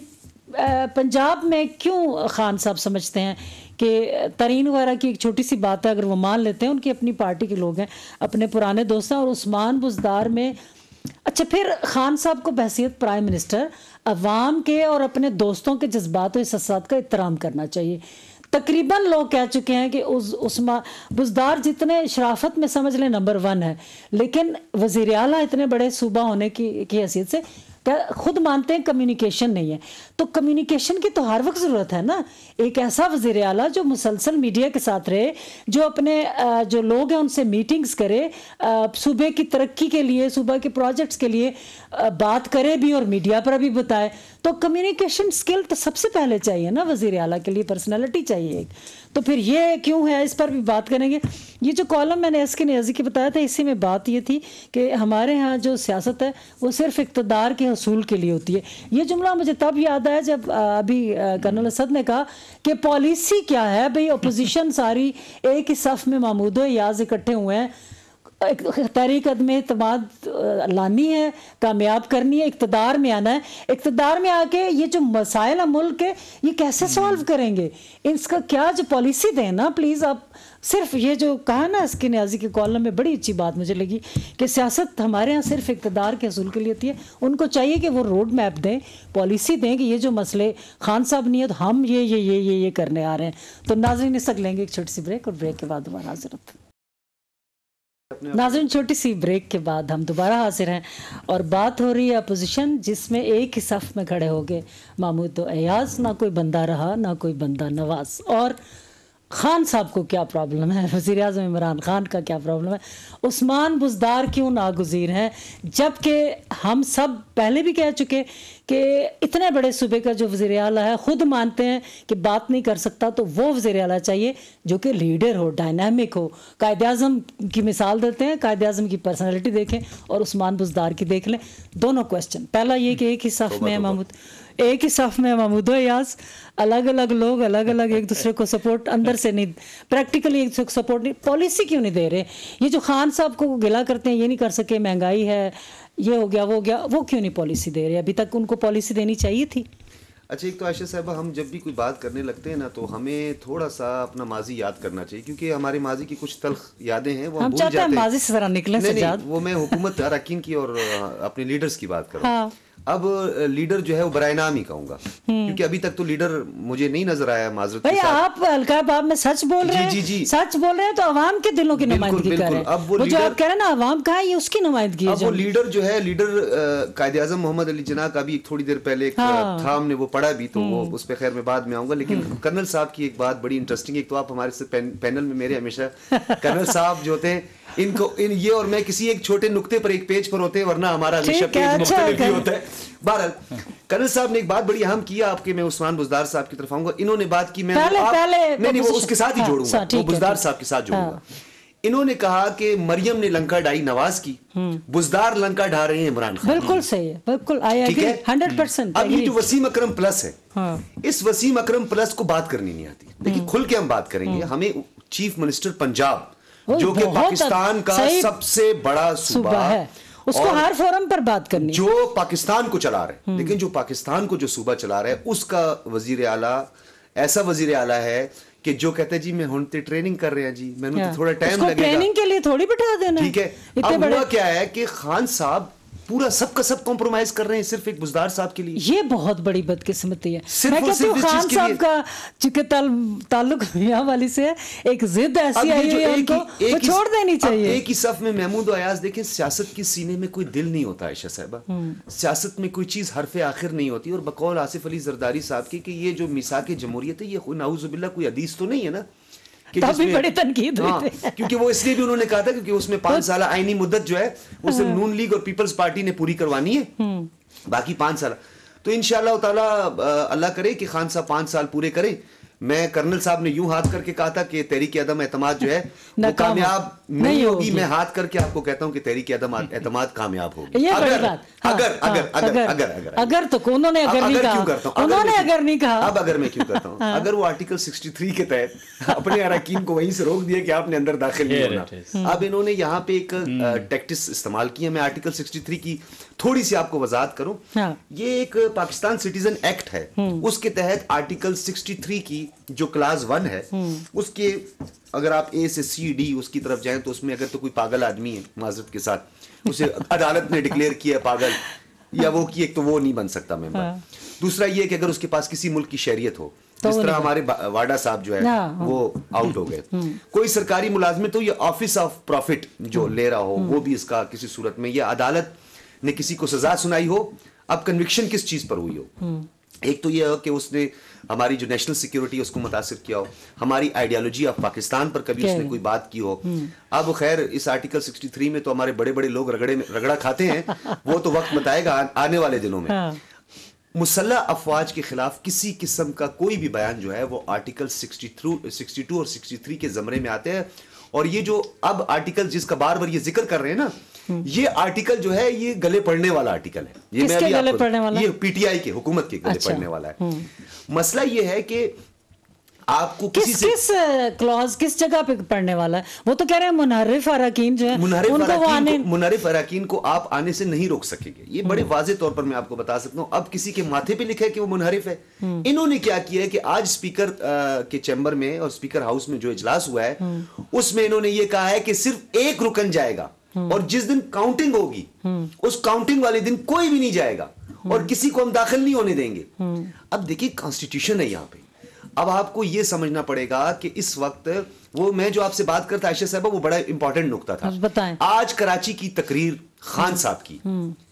پنجاب میں کیوں خان صاحب سمجھتے ہیں کہ ترین وغیرہ کی ایک چھوٹی سی بات ہے اگر وہ مان لیتے ہیں، ان کی اپنی پارٹی کے لوگ ہیں، اپنے پرانے دوست ہیں، اور عثمان بزدار میں अच्छा, फिर खान साहब को बहैसियत प्राइम मिनिस्टर अवाम के और अपने दोस्तों के जज्बात और एहसासात का एहतराम करना चाहिए। तकरीबन लोग कह चुके हैं कि बुज़दार जितने शराफत में समझ लें नंबर 1 है, लेकिन वज़ीर आला इतने बड़े सूबा होने की हैसियत से खुद मानते हैं कम्युनिकेशन नहीं है। तो कम्युनिकेशन की तो हर वक्त ज़रूरत है ना। एक ऐसा वज़ीर आला जो मुसलसल मीडिया के साथ रहे, जो अपने जो लोग हैं उनसे मीटिंग्स करे, सूबे की तरक्की के लिए, सूबा के प्रोजेक्ट्स के लिए बात करे भी और मीडिया पर भी बताए। तो कम्युनिकेशन स्किल तो सबसे पहले चाहिए ना वज़ीर आला के लिए, पर्सनैलिटी चाहिए एक। तो फिर ये क्यों है, इस पर भी बात करेंगे। ये जो कॉलम मैंने एसके नियाज़ी की बताया था, इसी में बात ये थी कि हमारे यहाँ जो सियासत है वो सिर्फ इक़्तिदार के हसूल के लिए होती है। ये जुमला मुझे तब याद आया जब अभी कर्नल असद ने कहा कि पॉलिसी क्या है भाई, अपोजिशन सारी एक ही सफ़ में महमूद एयाज इकट्ठे हुए हैं, तहरीक अदम एतमाद लानी है, कामयाब करनी है, इक़्तिदार में आना है। इक़्तिदार में आके ये जो मसाइल है मुल्क के, ये कैसे सॉल्व करेंगे, इसका क्या जो पॉलिसी दें ना प्लीज़। आप सिर्फ ये जो कहा ना इसके नियाज़ी के कॉलम में, बड़ी अच्छी बात मुझे लगी कि सियासत हमारे यहाँ सिर्फ इक़्तिदार के हसूल के लिए होती है। उनको चाहिए कि वो रोड मैप दें, पॉलिसी दें कि ये जो मसले खान साहब नहीं है तो हम ये करने आ रहे हैं। तो नाज़रीन इस तक लेंगे एक छोटी सी ब्रेक, और ब्रेक के बाद दोबारा हाजिर होते हैं। नाज़रीन, छोटी सी ब्रेक के बाद हम दोबारा हाजिर हैं और बात हो रही है अपोजिशन, जिसमें एक ही सफ़ में खड़े हो गए महमूद एयाज, ना कोई बंदा रहा ना कोई बंदा नवाज। और खान साहब को क्या प्रॉब्लम है, वज़ीर आज़म इमरान खान का क्या प्रॉब्लम है, उस्मान बुज़दार क्यों नागुज़ीर हैं, जबकि हम सब पहले भी कह चुके कि इतने बड़े सूबे का जो वज़ीर आला है खुद मानते हैं कि बात नहीं कर सकता, तो वो वज़ीर आला चाहिए जो कि लीडर हो, डायनामिक हो। कायदे आज़म की मिसाल देते हैं, कायदे आज़म की पर्सनैलिटी देखें और उस्मान बुज़दार की देख लें। दोनों क्वेश्चन, पहला ये कि एक ही सफ़ में महमूद एयाज, अलग अलग लोग अलग अलग एक दूसरे को सपोर्ट अंदर से नहीं, प्रैक्टिकली एक दूसरे को सपोर्ट नहीं, पॉलिसी क्यों नहीं दे रहे। ये जो खान साहब को गिला करते हैं, ये नहीं कर सके, महंगाई है, ये हो गया वो हो गया, वो क्यों नहीं पॉलिसी दे रहे। अभी तक उनको पॉलिसी देनी चाहिए थी। अच्छा, एक तो आयशा साहबा, हम जब भी कोई बात करने लगते हैं ना तो हमें थोड़ा सा अपना माजी याद करना चाहिए, क्योंकि हमारे माजी की कुछ तल्ख यादें हैं वो हम भूल जाते हैं। माजी से जरा निकले सज्जाद। वो मैं हुकूमत अरकान की और अपने लीडर्स की बात कर रहा हूँ। अब लीडर जो है वो बराए नाम ही कहूंगा, क्योंकि अभी तक तो लीडर मुझे नहीं नजर आया। माजरत भाई, आप अलकाबाब में सच बोल रहे हैं, जी सच बोल रहे हैं तो अवाम के दिलों की नुमाइंदगी कर रहे हैं। अब वो जो आप कह रहे हैं ना अवाम का है, ये उसकी नुमाइंदगी है। अब वो लीडर जो है, लीडर कायदे आज़म मोहम्मद अली जिन्ना का भी थोड़ी देर पहले था, हमने वो पढ़ा भी, तो वो उस पर खैर मैं बाद में आऊंगा। लेकिन कर्नल साहब की एक बात बड़ी इंटरेस्टिंग, एक तो आप हमारे से पैनल में मेरे हमेशा कर्नल साहब जो होते हैं, ये और मैं किसी एक छोटे नुक्ते पर एक पेज पर होते हैं, वरना हमारा हमेशा पेज मुख्तलिफ ही होता है। बहरहाल कर्नल साहब ने एक बात बड़ी अहम किया, आपके मैं उस्मान बुज़दार साहब की तरफ आऊंगा। इन्होंने बात की, मैं नहीं वो उसके साथ ही जोड़ूंगा, वो बुज़दार साहब के साथ जोड़ूंगा। इन्होंने कहा कि मरियम ने लंका ढाई नवाज की, बुज़दार लंका ढा रहे हैं इमरान खान। बिल्कुल सही है, बिल्कुल ठीक है, 100%। अब ये जो वसीम अकरम प्लस है, इस वसीम अकरम प्लस को बात करनी नहीं आती। देखिए, खुल के हम बात करेंगे। हमें चीफ मिनिस्टर पंजाब, जो कि पाकिस्तान का सबसे बड़ा सूबा है, उसको हर फोरम पर बात करनी, जो पाकिस्तान को चला रहे हैं, लेकिन जो पाकिस्तान को जो सूबा चला रहा है, उसका वजीर आला ऐसा वजीर आला है कि जो कहते हैं जी मैं हुन ट्रेनिंग कर रहे हैं जी, मैंने तो थोड़ा टाइम लगेगा, ट्रेनिंग के लिए थोड़ी बिठा देना, ठीक है। अब हुआ क्या है कि खान साहब पूरा सबका सब कॉम्प्रोमाइज कर रहे हैं सिर्फ एक बुज़दार साहब के लिए। ये बहुत बड़ी बदकिस्मती है। मैं कहती हूँ खान साहब का चूंकि ताल्लुक मियां वाली से है, एक जिद ऐसी आई है उनको, वो छोड़ देनी चाहिए। एक ही सफ में महमूद अयाज देखें, सियासत के सीने में कोई दिल नहीं होता आयशा साहबा, सियासत में कोई चीज हरफे आखिर नहीं होती। और बकौल आसिफ अली जरदारी साहब की कि ये जो मिसाक जमहूरियत है, ये नाउजुबिल्लाह कोई हदीस तो नहीं है ना, भी बड़ी तनकीद हुई थी। क्योंकि वो इसलिए भी उन्होंने कहा था क्योंकि उसमें 5 साल आईनी मुद्दत जो है वो सिर्फ नून लीग और पीपल्स पार्टी ने पूरी करवानी है, बाकी 5 साल। तो इंशाअल्लाह ताला अल्लाह करे कि खान साहब 5 साल पूरे करें। मैं कर्नल साहब ने यूं हाथ करके कहा था कि तहरीक अदम एतमाद जो है वो कामयाब नहीं होगी। मैं हाथ करके आपको कहता हूं कि तहरीक अदम एतमाद कामयाब होगी। अगर तो उन्होंने अगर नहीं कहा, उन्होंने अगर नहीं कहा, अब अगर मैं क्यों करता हूं, अगर वो आर्टिकल 63 के तहत अपने अरकान को वहीं से रोक दिया कि आपने अंदर दाखिल नहीं होना। अब इन्होंने यहाँ पे एक टैक्टिस इस्तेमाल की है। मैं आर्टिकल 63 की थोड़ी सी आपको वजाहत करूं। ये एक पाकिस्तान सिटीजन एक्ट है, उसके तहत आर्टिकल 63 की जो क्लास 1 है, उसके अगर आप ए से सी डी उसकी तरफ जाएं तो उसमें अगर तो कोई पागल आदमी है माजरत के साथ, اسے عدالت نے ڈکلیئر کیا پاگل یا وہ کی، ایک تو وہ نہیں بن سکتا ممبر. دوسرا یہ کہ اگر اس کے پاس کسی ملک کی شہریت ہو، جس طرح ہمارے واڈا صاحب جو ہے وہ آؤٹ ہو گئے، کوئی سرکاری ملازمت ہو، یہ آفس آف پروفٹ جو لے رہا ہو وہ بھی اس کا کسی صورت میں، یا عدالت نے کسی کو سزا سنائی ہو، اب کنوکشن کس چیز پر ہوئی ہو. ایک تو یہ ہے کہ اس نے ہماری جو نیشنل سیکیورٹی اس کو متاثر کیا ہو، ہماری آئیڈیالوجی آف پاکستان پر کبھی اس نے کوئی بات کی ہو. اب خیر اس آرٹیکل 63 میں تو ہمارے بڑے بڑے لوگ رگڑا کھاتے ہیں، وہ تو وقت بتائے گا آنے والے دنوں میں. مسلح افواج کے خلاف کسی قسم کا کوئی بھی بیان جو ہے وہ آرٹیکل 62 اور 63 کے زمرے میں آتے ہیں. اور یہ جو اب آرٹیکل جس کا بار بار یہ ذکر کر رہے ہیں نا، یہ آرٹیکل جو ہے یہ گلے پڑنے والا آرٹیکل ہے. یہ پی ٹی آئی کے حکومت کے گلے پڑنے والا ہے. مسئلہ یہ ہے کہ آپ کو کس کلوز کس جگہ پہ پڑھنے والا ہے؟ وہ تو کہہ رہے ہیں منحرف اراکین جو ہے، منحرف اراکین کو آپ آنے سے نہیں روک سکیں گے. یہ بڑے واضح طور پر میں آپ کو بتا سکتا ہوں. اب کسی کے ماتھے پہ لکھا ہے کہ وہ منحرف ہے. انہوں نے کیا کیا ہے کہ آج اسپیکر کے چیمبر میں اور اسپیکر ہاؤس میں جو اجلاس ہوا ہے اس میں انہوں نے یہ کہا ہے کہ صرف ایک رکن جائے گا، اور جس دن کاؤنٹنگ ہوگی اس کاؤنٹنگ والے دن کوئی بھی نہیں جائے گا اور کسی کو ہم داخل نہیں ہونے دیں گے. اب دیکھیے کانسٹیٹیوشن ہے یہاں پہ. اب آپ کو یہ سمجھنا پڑے گا کہ اس وقت وہ میں جو آپ سے بات کرتا عائشہ صاحبہ وہ بڑا امپورٹنٹ نقطہ تھا. آج کراچی کی تقریر خان صاحب کی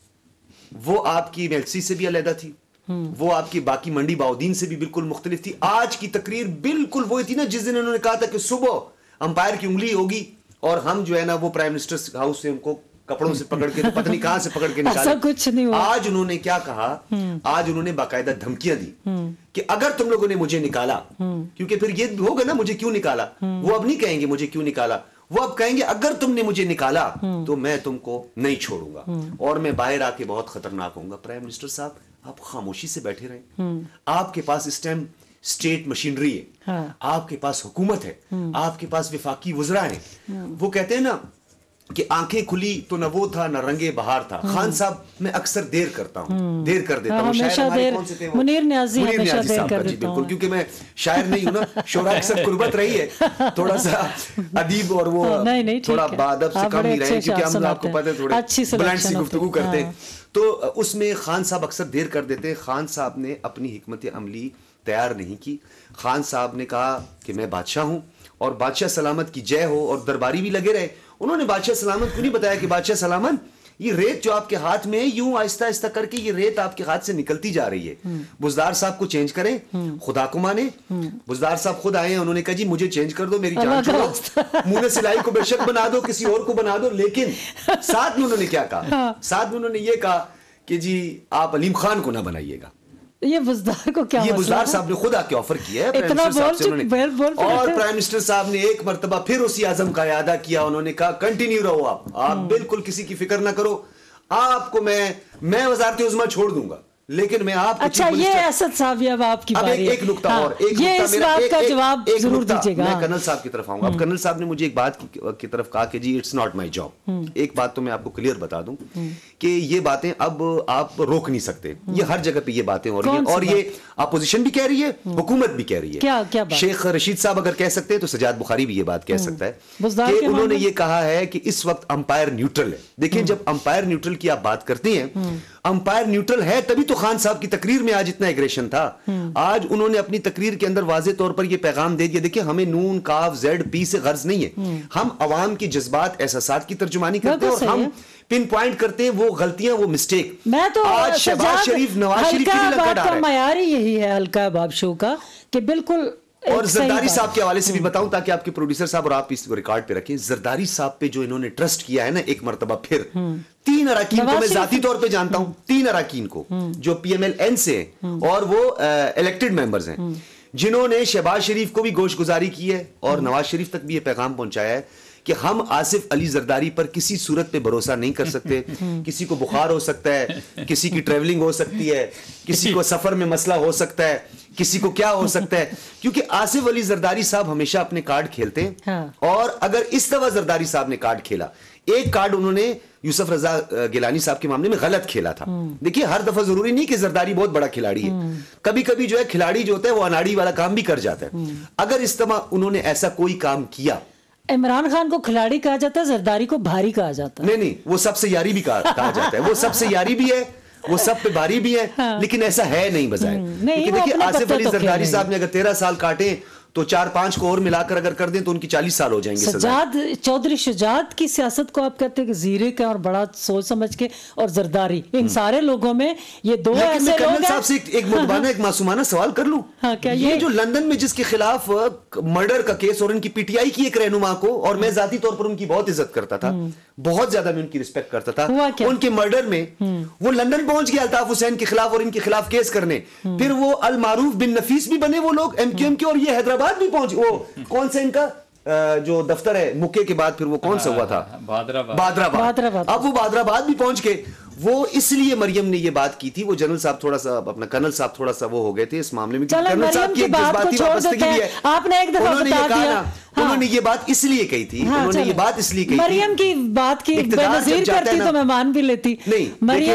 وہ آپ کی میلسی سے بھی علیحدہ تھی، وہ آپ کی باقی منڈی باؤدین سے بھی بالکل مختلف تھی. آج کی تقریر بالکل وہی تھی نا جس دن انہوں نے کہا تھا کہ صبح امپائر کی انگلی ہوگی اور ہم جو ہے نا وہ پرائم منسٹر ہاؤس سے ان کو کپڑوں سے پکڑ کے پتہ نہیں کہاں سے پکڑ کے نکالے. آج انہوں نے کیا کہا، آج انہوں نے باقاعدہ دھمکیاں دی کہ اگر تم لوگوں نے مجھے نکالا، کیونکہ پھر یہ ہوگا نا مجھے کیوں نکالا، وہ اب نہیں کہیں گے مجھے کیوں نکالا، وہ اب کہیں گے اگر تم نے مجھے نکالا تو میں تم کو نہیں چھوڑوں گا اور میں باہر آ کے بہت خطرناک ہوں گا. پرائم منسٹر صاحب آپ خاموشی سے بیٹھے رہیں. آپ کے پاس اس ٹائم اسٹیٹ مشینری ہے، آپ کے پاس حکومت ہے، آپ کے پاس وفاقی وزراء ہیں. وہ کہتے ہیں نا کہ آنکھیں کھلی تو نہ وہ تھا نہ رنگے بہار تھا. خان صاحب میں اکثر دیر کرتا ہوں، دیر کر دیتا ہوں. شاعر ہمارے کون سے تھے؟ منیر نیازی صاحب کا. جی بالکل، کیونکہ میں شاعر نہیں ہوں نا، شعرا اکثر قربت رہی ہے، تھوڑا سا ادیب اور وہ تھوڑا بادب سے کم نہیں رہے، کیونکہ ہم آپ کو پتہ ہے تھوڑے بلند سی گفتگو کرتے ہیں. تو اس میں خان صاحب اکثر دیر کر دیتے ہیں. خان صاحب نے اپنی حکمت عملی تیار نہیں کی. خان صاحب نے کہا کہ میں بادشاہ ہوں اور بادشاہ سلامت کی جے ہو، اور درباری بھی لگے رہے. انہوں نے بادشاہ سلامت کو نہیں بتایا کہ بادشاہ سلامت یہ ریت جو آپ کے ہاتھ میں ہے یوں آہستہ آہستہ کر کے یہ ریت آپ کے ہاتھ سے نکلتی جا رہی ہے. بزدار صاحب کو چینج کریں، خدا کو مانے. بزدار صاحب خود آئے ہیں، انہوں نے کہا جی مجھے چینج کر دو، میری جان چھوڑو، منہ سلائی کو بے شک بنا دو، کسی اور کو بنا دو. لیکن ساتھ میں انہوں نے کیا کہا، ساتھ میں انہوں نے یہ کہا کہ جی آپ علیم خان کو نہ بنائیے گا. یہ بزدار کو کیا، یہ بزدار صاحب نے خود آ کے آفر کیا ہے اور پرائم منسٹر صاحب نے ایک مرتبہ پھر اسی عزم کا اعادہ کیا. انہوں نے کہا کنٹینیو رہو، آپ بالکل کسی کی فکر نہ کرو، آپ کو میں وزارت عظمیٰ چھوڑ دوں گا لیکن میں آپ. اچھا یہ اسد صاحب اب آپ کی باری ہے. ایک نقطہ اور، یہ اس بات کا جواب ضرور دیجیے گا. میں کرنل صاحب کی طرف آؤں گا. اب کرنل صاحب نے مجھے ایک بات کی طرف کہا کہ جی اٹس ناٹ مائی جاب. ایک بات تو میں آپ کو کلیئر بتا دوں کہ یہ باتیں اب آپ روک نہیں سکتے. یہ ہر جگہ پہ یہ باتیں ہو رہی ہیں اور یہ اپوزیشن بھی کہہ رہی ہے، حکومت بھی کہہ رہی ہے. شیخ رشید صاحب اگر کہہ سکتے ہیں تو سجاد بخاری بھی یہ بات کہہ سکتا ہے کہ انہوں نے یہ کہا ہے کہ اس وقت امپائر نیوٹرل ہے. دیکھیں جب امپائر نیوٹرل کی آپ بات کرتے ہیں، امپائر نیوٹرل ہے تبھی تو خان صاحب کی تقریر میں آج اتنا ایگریشن تھا. آج انہوں نے اپنی تقریر کے اندر واضح طور پر یہ پیغام دے دیا. دیکھیں ہمیں نون کاف زیڈ پی سے غرض نہیں ہے، ہم عوام کی جذبات احساسات کی ترجمانی کرتے ہیں اور ہم پن پوائنٹ کرتے ہیں وہ غلطیاں وہ مسٹیک. میں تو آج شہباز شریف نواز شریف کی بھی لنکا ڈال رہا ہے. معیار ہی یہی ہے ہلکا باب شو کا کہ بالکل. اور زرداری صاحب کے حوالے سے بھی بتاؤں تاکہ آپ کے پروڈیوسر صاحب اور آپ اس کو ریکارڈ پہ رکھیں. زرداری صاحب پہ جو انہوں نے ٹرسٹ کیا ہے نا ایک مرتبہ پھر، 3 اراکین کو میں ذاتی طور پہ جانتا ہوں، 3 اراکین کو جو پی ایم ایل این سے ہیں اور وہ الیکٹڈ ممبرز ہیں، جنہوں نے شہباز شریف کو بھی گوش گزاری کی ہے اور نواز شریف تک بھی یہ پیغام پہنچایا ہے کہ ہم آصف علی زرداری پر کسی صورت پہ بھروسہ نہیں کر سکتے. کسی کو بخار ہو سکتا ہے، کسی کی ٹریولنگ ہو سکتی ہے، کسی کو سفر میں مسئلہ ہو سکتا ہے، کسی کو کیا ہو سکتا ہے، کیونکہ آصف علی زرداری صاحب ہمیشہ اپنے کارڈ کھیلتے ہیں. اور اگر اس دفعہ زرداری صاحب نے کارڈ کھیلا، ایک کارڈ انہوں نے یوسف رضا گیلانی صاحب کے معاملے میں غلط کھیلا تھا. دیکھیے ہر دفعہ ضروری نہیں کہ زرداری بہت بڑا کھلاڑی ہے، کبھی کبھی جو ہے کھلاڑی جو ہوتا ہے وہ اناڑی والا کام بھی کر جاتا ہے. اگر اس طرح انہوں نے ایسا کوئی کام کیا इमरान खान को खिलाड़ी कहा जाता है, जरदारी को भारी कहा जाता है। नहीं, वो सबसे यारी भी कहा जाता है, वो सबसे यारी भी है, वो सब पे भारी भी है, लेकिन ऐसा है नहीं बजाय। लेकिन देखिए आसिफ अली जरदारी साहब ने अगर 13 साल काटे तो 4-5 को और मिलाकर अगर कर दें तो उनकी 40 साल हो जाएंगे। सजाद चौधरी शुजात की सियासत को आप कहते हैं कि जीरे के और बड़ा सोच समझ के, और जरदारी, इन सारे लोगों में ये दो ऐसे लोग कर्नल साहब से एक मुद्दाना एक मासूमाना सवाल कर लूं। ये जो लंदन में जिसके खिलाफ मर्डर का केस और इनकी पीटीआई की एक रहनुमा को, और मैं जाती तौर पर उनकी बहुत इज्जत करता था, बहुत ज्यादा मैं उनकी रिस्पेक्ट करता था, उनके मर्डर में वो लंदन पहुंच गया अल्ताफ हुसैन के खिलाफ और इनके खिलाफ केस करने, फिर वो अल मारूफ बिन नफीस भी बने वो लोग एमक्यूएम के, और ये हैदराबाद भी पहुंच, वो कौन सा इनका जो दफ्तर है मुक्के के बाद फिर वो कौन सा हुआ था, बादराबाद। अब वो बादराबाद भी पहुंच के, वो इसलिए मरियम ने ये बात की थी, वो जनरल साहब थोड़ा सा अपना कर्नल साहब थोड़ा सा वो हो गए थे इस मामले में, कर्नल साहब की एक जज्बाती वापसगी भी है। आपने एक दफा बता दिया, उन्होंने ये बात इसलिए कही थी, उन्होंने ये बात इसलिए कही थी, मरियम की बात की बेनज़ीर करती तो मैं मान भी लेती। नहीं,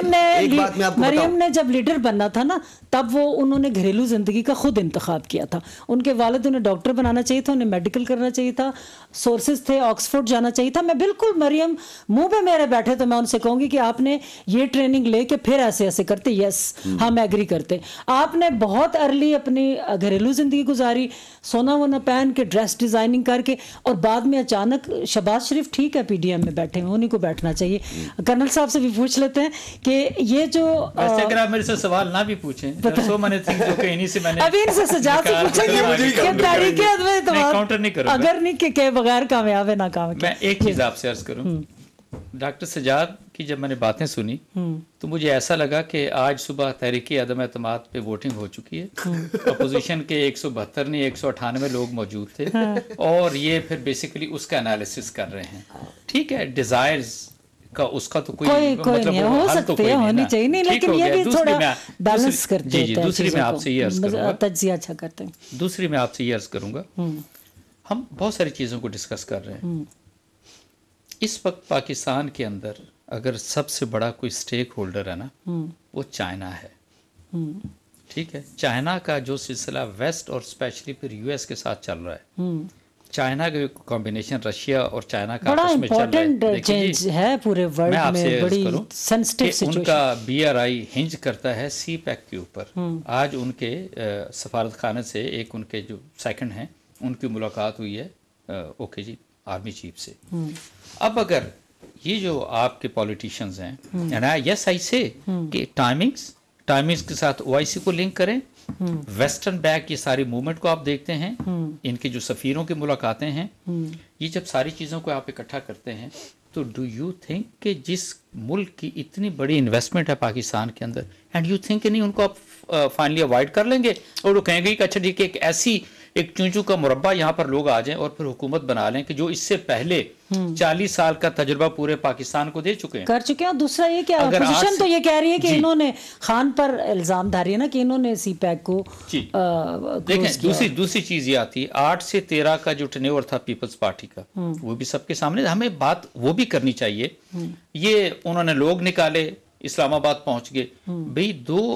मरियम ने जब लीडर बनना था ना, तब वो उन्होंने घरेलू जिंदगी का खुद इंतखाब किया था। उनके वालिद उन्हें डॉक्टर बनाना चाहिए था, उन्हें मेडिकल करना चाहिए था, सोर्सेज थे, ऑक्सफोर्ड जाना चाहिए था। मैं बिल्कुल, मरियम मुंह पे मेरे बैठे तो मैं उनसे कहूंगी कि आपने ये ट्रेनिंग लेके फिर ऐसे ऐसे करते, यस हम एग्री करते। आपने बहुत अर्ली अपनी घरेलू जिंदगी गुजारी, सोना वोना पहन के, ड्रेस डिजाइनिंग करके, और बाद में अचानक शहबाज शरीफ ठीक है पीडीएम में बैठे हैं, उन्हीं को बैठना चाहिए। कर्नल साहब से भी पूछ लेते हैं कि ये जो अगर आप मेरे से सवाल ना भी पूछें, so many things जो कि इन्हीं से मैंने अभी इनसे सजाद से पूछेंगे कि तारीख काउंटर नहीं करूंगा, अगर नहीं के बगैर कामयाब है ना काम। मैं एक चीज आपसे अर्ज करूं, डॉक्टर सजाद की जब मैंने बातें सुनी तो मुझे ऐसा लगा कि आज सुबह तहरीकी अदम एतमाद पे वोटिंग हो चुकी है, अपोजिशन के 172 नहीं 198 लोग मौजूद थे, और ये फिर बेसिकली उसका एनालिसिस कर रहे हैं। ठीक है, डिजायर्स का उसका तो कोई मतलब नहीं हो सकते है, होनी चाहिए नहीं, लेकिन ये भी थोड़ा बैलेंस करते हैं। दूसरी मैं आपसे ये अर्ज करूंगा, तज्जिया अच्छा करते हैं। दूसरी मैं आपसे ये अर्ज करूंगा, हम बहुत सारी चीजों को डिस्कस कर रहे हैं। इस वक्त पाकिस्तान के अंदर अगर सबसे बड़ा कोई स्टेक होल्डर है ना, वो चाइना है। ठीक है, चाइना का जो सिलसिला वेस्ट और स्पेशली फिर यूएस के साथ चल रहा है, चाइना का कॉम्बिनेशन रशिया और चाइना का आपस में चल रहा है, चेंज है पूरे वर्ल्ड में, बड़ी सेंसिटिव सिचुएशन। उनका बीआरआई हिंज करता है सी पैक के ऊपर। आज उनके सफारत खाने से एक उनके जो सेकंड हैं उनकी मुलाकात हुई है ओके जी आर्मी चीफ से। अब अगर ये जो आपके पॉलिटिशियंस हैं, एंड यस आई से कि टाइमिंग्स के साथ ओआईसी को लिंक करें, वेस्टर्न बैक ये सारी मूवमेंट को आप देखते हैं, इनके जो सफ़ीरों की मुलाकातें हैं, ये जब सारी चीज़ों को आप इकट्ठा करते हैं तो डू यू थिंक कि जिस मुल्क की इतनी बड़ी इन्वेस्टमेंट है पाकिस्तान के अंदर, एंड यू थिंक नहीं उनको आप फाइनली अवॉइड कर लेंगे और वो कहेंगे कि अच्छा ठीक है एक ऐसी एक चूंचू का मुरब्बा यहाँ पर लोग आ जाएं और फिर हुकूमत बना लें कि जो इससे पहले 40 साल का तजुर्बा पूरे पाकिस्तान को दे चुके हैं, कर चुके हैं। दूसरा ये कि अपोजिशन तो ये कह रही है कि इन्होंने खान पर इल्जाम धारी है ना कि इन्होंने सीपैक को देखें। दूसरी चीज ये आती है 8 से 13 का जो टेन्योर था पीपल्स पार्टी का, वो भी सबके सामने, हमें बात वो भी करनी चाहिए। ये उन्होंने लोग निकाले, इस्लामाबाद पहुंच गए भाई,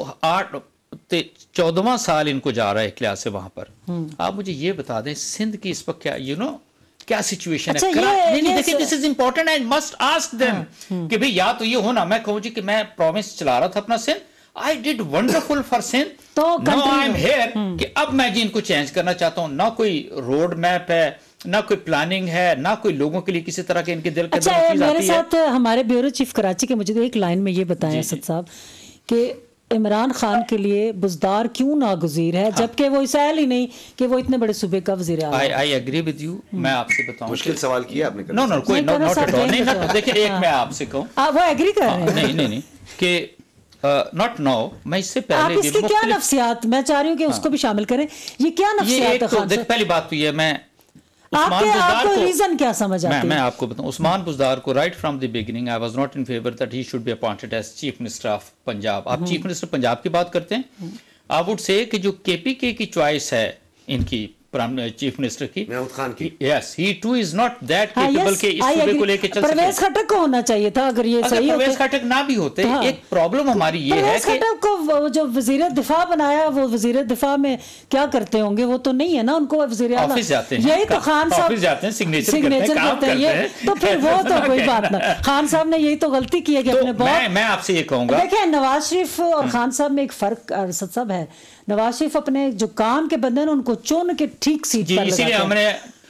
14वां साल इनको जा रहा है एक लिहाज से वहां पर। आप मुझे ये बता दें सिंध की इस वक्त क्या क्या सिचुएशन है? देखिए this is important, I must ask them कि भाई या तो ये होना, मैं कहूँ जी कि मैं प्रोविंस चला रहा था अपना Sindh, I did wonderful for Sindh, now I am here कि अब मैं जी इनको चेंज करना चाहता हूँ। ना कोई रोड मैप है, ना कोई प्लानिंग है, ना कोई लोगों के लिए किसी तरह के इनके दिल के अंदर चीज आती है। मेरे साथ हमारे ब्यूरो चीफ कराची के मुझे एक लाइन में ये बताया असद साहब कि इमरान खान के लिए बुज़दार क्यों नागुज़ीर है, जबकि वो इसराइल ही नहीं कि वो इतने बड़े सूबे का वज़ीर आज़म। I agree with you. मैं आपसे बताऊं, मुश्किल सवाल किया आपने। नो कोई नॉट एट ऑल। नहीं ना, देखिए एक मैं आपसे कहूं, वो एग्री कर रहे हैं। नहीं कि नॉट नाउ, मैं इससे पहले आप इसकी क्या नफ्सियात, मैं चाह रही हूं कि उसको भी शामिल करें, ये क्या नफ्सियात है खान साहब? पहली बात तो ये, मैं आपको रीजन क्या समझ आती है? मैं आपको बताऊं, उस्मान बुज़दार को right from the beginning I was not in favour that he should be appointed as chief minister of Punjab. आप चीफ मिनिस्टर पंजाब की बात करते हैं, आई वुड से कि जो केपीके की चॉइस है इनकी चीफ मिनिस्टर की, महमूद खान की, yes, he too is not that capable के इस सूबे को लेके चल सके। परवेज खट्टक को होना चाहिए था अगर ये सही होते। परवेज खट्टक ना भी होते, एक प्रॉब्लम हमारी ये है कि खट्टक को जो वजीर दिफा बनाया, वो वजीर दिफा में क्या करते होंगे, वो तो नहीं है ना, उनको वजीर आला ऑफिस जाते हैं, यही तो खान साहब ऑफिस जाते हैं, सिग्नेचर करते हैं, ये तो फिर वो तो कोई बात ना। खान साहब ने यही तो गलती की है कि अपने बहुत, मैं आपसे ये कहूंगा, देखिए नवाज शरीफ और खान साहब में एक फर्क अरसद साहब है। नवाज शरीफ अपने जो काम के बंदे हैं उनको चुन के ठीक सीट पर लगाते हैं। इसीलिए हमने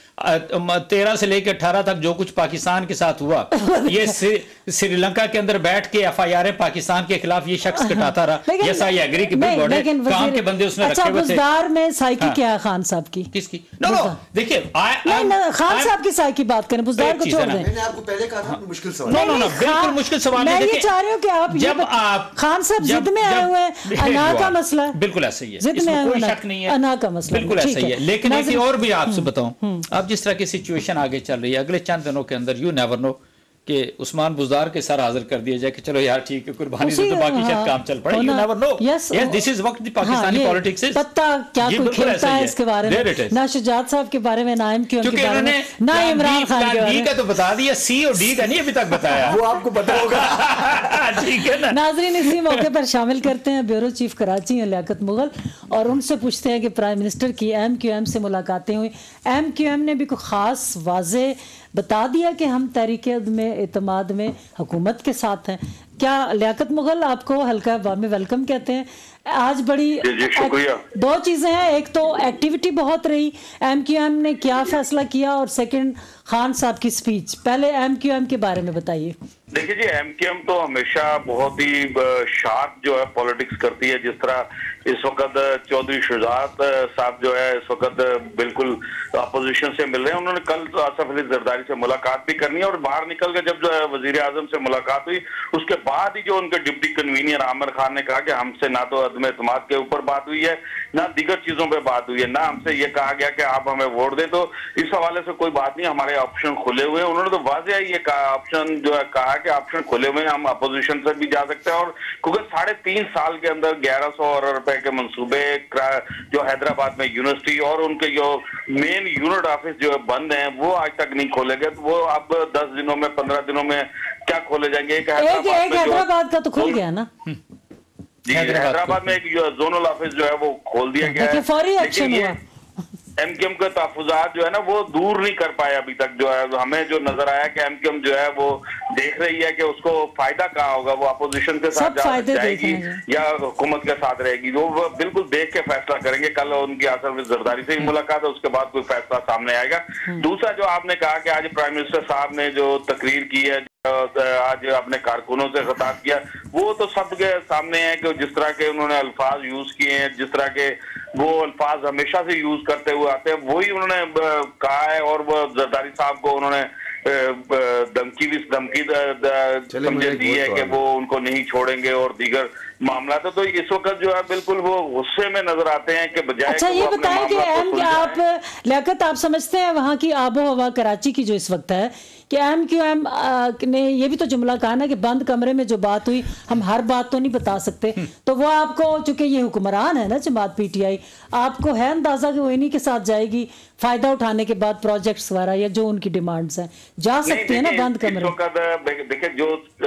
13 से लेकर 18 तक जो कुछ पाकिस्तान के साथ हुआ, ये श्रीलंका के अंदर बैठ के FIR पाकिस्तान के खिलाफ ये शख्स कटाता रहा। यस आई एग्री कि काम के बंदे उसने रखे हुए थे। बुज़दार में साइकी क्या है खान साहब की? किसकी? नो देखिए खान साहब की साइकी बात करें, बुज़दार को छोड़ दें। मैंने आपको पहले कहा था मुश्किल सवाल। नो बिल्कुल मुश्किल सवाल नहीं। मैं ये चाह रही हूँ कि आप जब आप खान साहब जिद में आए हुए हैं, अना का मसला बिल्कुल ऐसा ही है, जिद में कोई शक नहीं है, अना का मसला बिल्कुल ऐसा ही है। लेकिन एक और भी आपसे बताऊं, अब जिस तरह की सिचुएशन आगे चल रही है, अगले चंद दिनों के अंदर यू नेवर नो कि उस्मान बुज़दार के सर हाजिर कर दिया जाए कि चलो यार ठीक है, कुर्बानी दे तो बाकी शायद काम चल पड़े। You never know, yes this is what the Pakistani politics is. पता क्या कोई खेलता है इसके बारे में, ना शुजात साहब के बारे में, ना MQM के बारे में, ना इमरान खान के बारे में। डी का तो बता दिया, C और D का नहीं अभी तक बताया, वो आपको पता होगा। ठीक है ना। नाज़रीन, इसी मौके पर शामिल करते हैं ब्यूरो चीफ कराची लियाकत मुगल और उनसे पूछते हैं कि प्राइम मिनिस्टर की MQM से मुलाकातें हुई, MQM ने भी कोई ख़ास वाज़े बता दिया कि हम तहरीक में एतमाद में हुकूमत के साथ हैं क्या? लियाकत मुगल, आपको हल्का में वेलकम कहते हैं। आज बड़ी शुक्रिया। दो चीज़ें हैं, एक तो एक्टिविटी बहुत रही, MQM ने क्या फैसला किया, और सेकंड खान साहब की स्पीच। पहले MQM के बारे में बताइए। देखिए जी, MQM तो हमेशा बहुत ही शार्प जो है पॉलिटिक्स करती है। जिस तरह इस वक्त चौधरी शुजात साहब जो है इस वक्त बिल्कुल अपोजिशन से मिल रहे हैं। उन्होंने कल तो आसफ अली जरदारी से मुलाकात भी करनी है और बाहर निकल के जब जो है वजीर आजम से मुलाकात हुई, उसके बाद ही जो उनके डिप्टी कन्वीनर आमिर खान ने कहा कि हमसे ना तो अदम एतमाद के ऊपर बात हुई है, ना दीगर चीजों पे बात हुई है, ना हमसे ये कहा गया कि आप हमें वोट दें। तो इस हवाले से कोई बात नहीं, हमारे ऑप्शन खुले हुए हैं। उन्होंने तो वाज़ेह ये कहा, ऑप्शन जो है कहा कि ऑप्शन खुले हुए हैं, हम अपोजिशन से भी जा सकते हैं। और क्योंकि 3.5 साल के अंदर 1100 अरब रुपए के मंसूबे जो हैदराबाद में यूनिवर्सिटी और उनके जो मेन यूनिट ऑफिस जो है बंद हैं, वो आज तक नहीं खोले गए। तो वो अब 10 दिनों में 15 दिनों में क्या खोले जाएंगे? एक हैदराबाद का तो खुल गया ना जी, हैदराबाद में एक जोनल ऑफिस जो है वो खोल दिया गया है। फौरी एक्शन हुआ। MQM के तहफुजात जो है ना वो दूर नहीं कर पाए अभी तक। जो है हमें जो नजर आया कि MQM जो है वो देख रही है कि उसको फायदा कहाँ होगा, वो अपोजिशन के साथ जाएगी या हुकूमत के साथ रहेगी। वो बिल्कुल देख के फैसला करेंगे। कल उनकी आसफ जरदारी से ही मुलाकात है, उसके बाद कोई फैसला सामने आएगा। दूसरा जो आपने कहा कि आज प्राइम मिनिस्टर साहब ने जो तकरीर की है, आज अपने कारकुनों से खिताब किया, वो तो सबके सामने है कि जिस तरह के उन्होंने अल्फाज यूज किए हैं, जिस तरह के वो अल्फाज हमेशा से यूज करते हुए आते हैं, वही उन्होंने कहा है। और वो जरदारी साहब को उन्होंने धमकी समझे दी है कि वो उनको नहीं छोड़ेंगे और दीगर मामला। तो इस वक्त जो है बिल्कुल वो गुस्से में नजर आते हैं कि बजाय। अच्छा ये बताएं कि आप लियाकत, आप समझते हैं वहाँ की आबो हवा कराची की जो इस वक्त है कि MQM ने ये भी तो जुमला कहा ना कि बंद कमरे में जो बात हुई, हम हर बात तो नहीं बता सकते। तो वो आपको, चूंकि ये हुक्मरान है ना जमात PTI, आपको है अंदाजा कि वो इन्हीं के साथ जाएगी फायदा उठाने के बाद प्रोजेक्ट्स वगैरह या जो उनकी डिमांड्स हैं, जा सकती है ना बंद कमरे? देखिए जो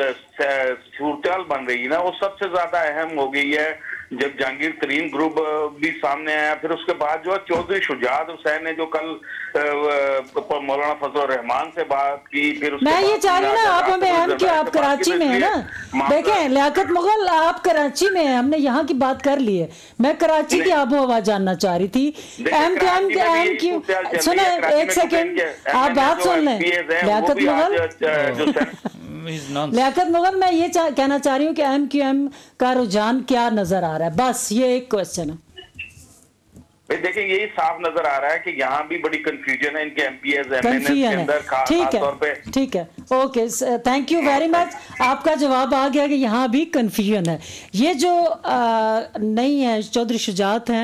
सूरत बन रही है ना वो सबसे ज्यादा अहम हो गई है जब जहांगीर तरीन ग्रुप भी सामने आया। फिर उसके बाद जो है चौधरी शुजात हुसैन ने जो कल मौलाना फजल रहमान से बात की। फिर मैं ये चाह रही ना, आप हमें अहम क्यों, आप कराची में है ना। देखें लियाकत मुगल, आप कराची में है, हमने यहाँ की बात कर ली है। मैं कराची की आबो हवा जानना चाह रही थी। MQM सुने एक सेकेंड, आप बात सुन लें लियाकत मुगल। लियाकत मुगल, मैं ये कहना चाह रही हूँ कि MQM का रुझान क्या नजर आ रहा है, बस ये एक क्वेश्चन है। देखिए यही साफ नजर आ रहा है कि यहाँ भी बड़ी कंफ्यूजन है इनके MPs MNs के अंदर, खास तौर पे। ठीक है, okay, thank you very much. आपका जवाब आ गया कि यहाँ भी कंफ्यूजन है। ये जो नहीं है चौधरी शुजात हैं,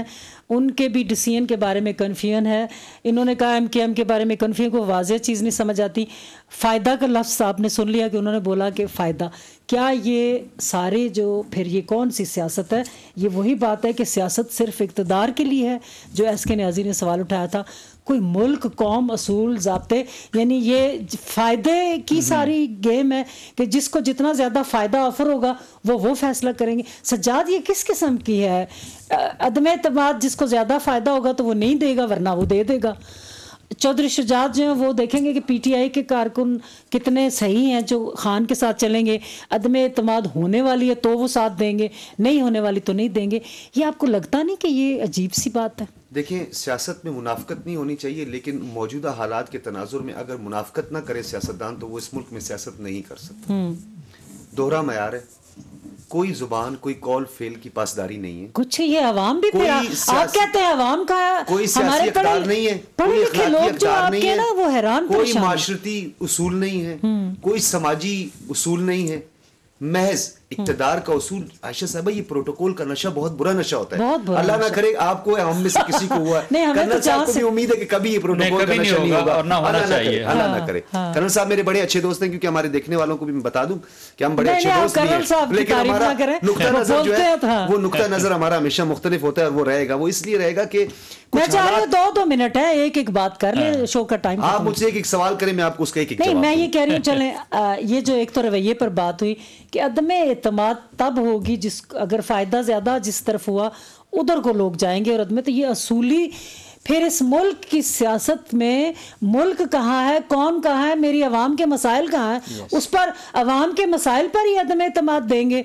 ان کے بھی ڈیسیجن کے بارے میں کنفیوژن ہے. انہوں نے کہا MKM کے بارے میں کنفیوژن کو واضح چیز نہیں سمجھ آتی. فائدہ کا لفظ آپ نے سن لیا کہ انہوں نے بولا کہ فائدہ, کیا یہ سارے جو پھر یہ کون سی سیاست ہے؟ یہ وہی بات ہے کہ سیاست صرف اقتدار کے لیے ہے جو SK نیازی نے سوال اٹھایا تھا. کوئی ملک, قوم, اصول, ضابطے, یعنی یہ فائدے کی ساری گیم ہے کہ جس کو جتنا زیادہ فائدہ آفر ہوگا وہ فیصلہ کریں گے. سجاد یہ کس قسم کی ہے عدم اعتماد؟ جس کو زیادہ فائدہ ہوگا تو وہ نہیں دے گا, ورنہ وہ دے گا. چودھری شجاعت جو ہیں وہ دیکھیں گے کہ PTI کے کارکن کتنے صحیح ہیں جو خان کے ساتھ چلیں گے. عدم اعتماد ہونے والی ہے تو وہ ساتھ دیں گے, نہیں ہونے والی تو نہیں دیں گے. یہ آپ کو لگتا نہیں کہ یہ عجیب سی بات ہے؟ دیکھیں, سیاست میں منافقت نہیں ہونی چاہیے, لیکن موجودہ حالات کے تناظر میں اگر منافقت نہ کرے سیاستدان تو وہ اس ملک میں سیاست نہیں کر سکتا. دوہرا معیار ہے, کوئی زبان, کوئی قول فعل کی پاسداری نہیں ہے. کچھ یہ عوام بھی پھر آپ کہتے ہیں عوام کا کوئی سیاسی اقدار نہیں ہے, کوئی اخلاقی اقدار نہیں ہے, وہ حیران کوئی معاشرتی اصول نہیں ہے, کوئی سماجی اصول نہیں ہے, محض اقتدار کا اصول. عائشہ صاحبہ, یہ پروٹوکول کا نشہ بہت برا نشہ ہوتا ہے. اللہ نہ کرے آپ کو, ہم میں سے کسی کو ہوا ہے. کرنل صاحب کو بھی امید ہے کہ کبھی یہ پروٹوکول کا نشہ نہیں ہوگا, اللہ نہ کرے. کرنل صاحب میرے بڑے اچھے دوست ہیں, کیونکہ ہمارے دیکھنے والوں کو بھی میں بتا دوں کہ ہم بڑے اچھے دوست بھی ہیں, لیکن ہمارا نقطہ نظر جو ہے وہ نقطہ نظر ہمارا ہمیشہ مختلف ہوتا ہے, اور وہ رہے گا. وہ اس لیے رہے گا کہ میں چاہ رہی ہوں 2 منٹ ہے, ایک بات کر لیں, شو کا ٹائم. آپ مجھ سے ایک سوال کریں, میں آپ کو اس کا ایک جواب. نہیں, میں یہ کہہ رہی ہوں, چلیں یہ جو ایک تو رویے پر بات ہوئی کہ عدم اعتماد تب ہوگی جس اگر فائدہ زیادہ جس طرف ہوا ادھر کو لوگ جائیں گے, اور عدم تو یہ اصولی پھر اس ملک کی سیاست میں ملک کہاں ہے, کون کہاں ہے, میری عوام کے مسائل کہاں ہیں, اس پر عوام کے مسائل پر ہی عدم اعتماد دیں گے.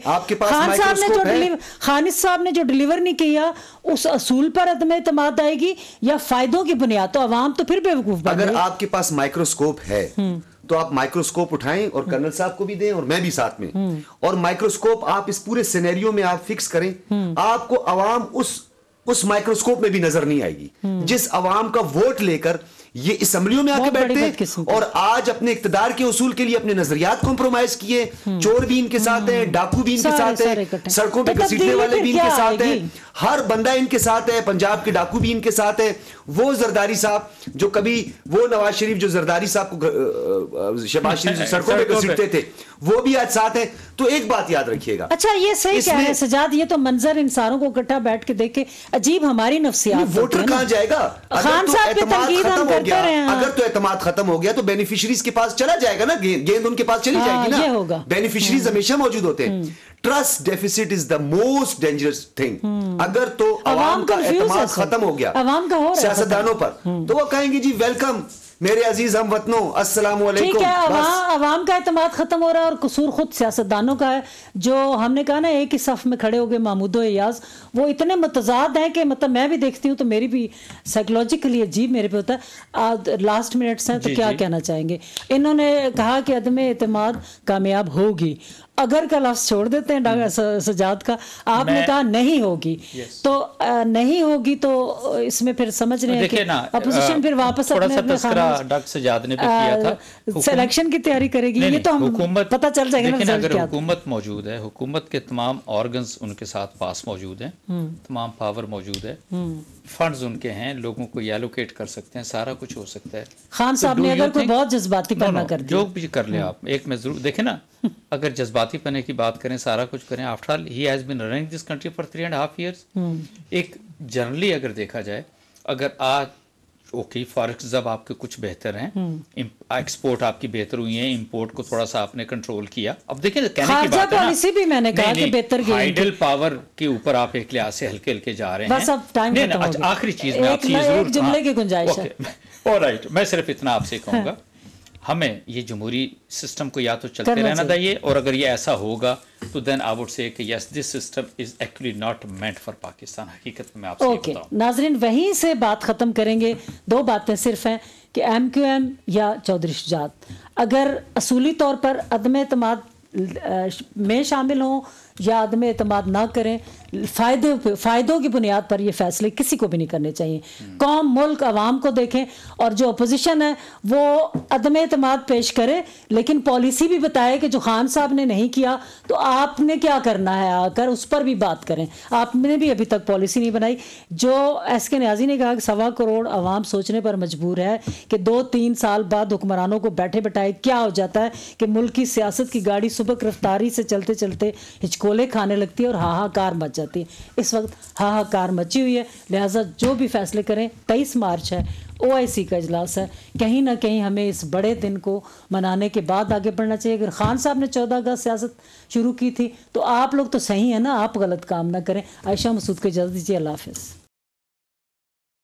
خان صاحب نے جو ڈیلیور نہیں کیا اس اصول پر عدم اعتماد آئے گی یا فائدوں کی بنیاد؟ تو عوام تو پھر بیوقوف بن گئی. اگر آپ کے پاس مائکروسکوپ ہے تو آپ مائکروسکوپ اٹھائیں اور کرنل صاحب کو بھی دیں اور میں بھی ساتھ میں, اور مائکروسکوپ آپ اس پورے سینیریو میں آپ فکس کریں, آپ کو عوام اس مائکروسکوپ میں بھی نظر نہیں آئے گی جس عوام کا ووٹ لے کر یہ اسمبلیوں میں آ کے بیٹھتے ہیں اور آج اپنے اقتدار کے اصول کے لیے اپنے نظریات کمپرومائز کیے. چور بھی ان کے ساتھ ہیں, ڈاکو بھی ان کے ساتھ ہیں, سڑکوں پہ گھسیٹنے والے بھی ان کے ساتھ ہیں, ہر بندہ ان کے ساتھ ہے, پنجاب کے ڈاکو بھی ان کے ساتھ ہے. وہ زرداری صاحب جو کبھی, وہ نواز شریف جو زرداری صاحب کو شہباز شریف سڑکوں پہ گھسیٹتے تھے, وہ بھی آج ساتھ ہیں. تو ایک بات یاد رکھیے گا. اچھا یہ صحیح کہہ رہے ہیں سجاد, یہ تو منظر انسانوں کو اکٹھا بیٹھ کے دیکھے عجیب ہماری نفسیات. ووٹر کہاں جائے گا؟ خان صاحب پہ تنقید ہم کرتے رہے ہیں. اگر تو اعتماد ختم ہو گیا تو بینیفیشریز کے پاس چلا جائے گا نا, گیند ان کے پاس چلی جائے گی نا. بینیفیشریز ہمیشہ موجود ہوتے ہیں. Trust deficit is the most dangerous thing. اگر تو عوام کا اعتماد ختم ہو گیا سیاستدانوں پر تو وہ کہیں گے جی ویلکم میرے عزیز ہم وطنوں, السلام علیکم. ٹھیک ہے, عوام کا اعتماد ختم ہو رہا ہے اور قصور خود سیاستدانوں کا ہے. جو ہم نے کہا نا ایک ہی صف میں کھڑے ہو گئے محمود و ایاز, وہ اتنے متضاد ہیں کہ مطلب میں بھی دیکھتی ہوں تو میری بھی سائیکولوجیکلی عجیب میرے پہ ہوتا ہے. لاسٹ منٹس ہیں تو کیا کہنا چاہیں گے؟ انہوں نے کہا کہ عدم اعتماد کامیاب ہوگی. اگر کا لفظ چھوڑ دیتے ہیں ڈاکٹر سجاد کا, آپ نے کہا نہیں ہوگی, تو نہیں ہوگی تو اس میں پھر سمجھ رہے ہیں کہ اپوزیشن پھر واپس اپنے ڈاکٹر سجاد نے بھی کیا تھا, سلیکشن کی تیاری کرے گی. یہ تو ہم پتہ چل جائے گا نا. اگر حکومت موجود ہے, حکومت کے تمام آرگنز ان کے ساتھ پاس موجود ہیں, تمام پاور موجود ہے, فنڈز ان کے ہیں, لوگوں کو ایلوکیٹ کر سکتے ہیں, سارا کچھ ہو سکتا ہے. خان صاحب نے اگر کوئی بہت جذباتی پنا کر دیا, جو بھی کر لیں آپ, ایک میں ضرور دیکھیں نا, اگر جذباتی پنے کی بات کریں, سارا کچھ کریں, after all he has been running this country for 3.5 years. ایک جنرلی اگر دیکھا جائے, اگر آج اوکے فارکس جب آپ کے کچھ بہتر ہیں, ایکسپورٹ آپ کی بہتر ہوئی ہیں, امپورٹ کو تھوڑا سا آپ نے کنٹرول کیا. اب دیکھیں کہنے کی بات ہے پالیسی بھی میں نے کہا کہ بہتر گئی, ہائیڈل پاور کے اوپر آپ ایک لحاظ سے ہلکے ہلکے جا رہے ہیں. بس اب ٹائم ختم ہو گیا. آخری چیز میں آپ سے ضرور جملے کی گنجائش ہے. آلرائٹ, میں صرف اتنا آپ سے کہوں گا, ہمیں یہ جمہوری سسٹم کو یا تو چلتے رہنا چاہیے, اور اگر یہ ایسا ہوگا تو دین آئی وڈ سے کہ yes this system is actually not meant for Pakistan. حقیقت میں آپ سے بتاؤں. ناظرین وہیں سے بات ختم کریں گے. 2 باتیں صرف ہیں کہ MQM یا چودھری شجاعت اگر اصولی طور پر عدم اعتماد میں شامل ہوں या आदमी एतमाद ना करें, फ़ायदों की बुनियाद पर ये फैसले किसी को भी नहीं करने चाहिए। कौम, मुल्क, आवाम को देखें, और जो अपोजिशन है वो अदम एतमाद पेश करे, लेकिन पॉलिसी भी बताए कि जो खान साहब ने नहीं किया तो आपने क्या करना है, आकर उस पर भी बात करें। आपने भी अभी तक पॉलिसी नहीं बनाई। जो एसके न्याजी ने कहा कि 1.25 करोड़ आवाम सोचने पर मजबूर है कि 2-3 साल बाद हुक्मरानों को बैठे बैठाए क्या हो जाता है कि मुल्क की सियासत की गाड़ी सुबह रफ्तारी से चलते चलते हिचकोले खाने लगती है और हाहाकार मच जाती है। इस वक्त हाहाकार मची हुई है, लिहाजा जो भी फैसले करें, 23 मार्च है, OIC का इजलास है, कहीं ना कहीं हमें इस बड़े दिन को मनाने के बाद आगे बढ़ना चाहिए। अगर खान साहब ने 14 अगस्त सियासत शुरू की थी तो आप लोग तो सही है ना, आप गलत काम ना करें। आयशा मसूद को इजाज़त दीजिए, अल्लाह हाफ़िज़।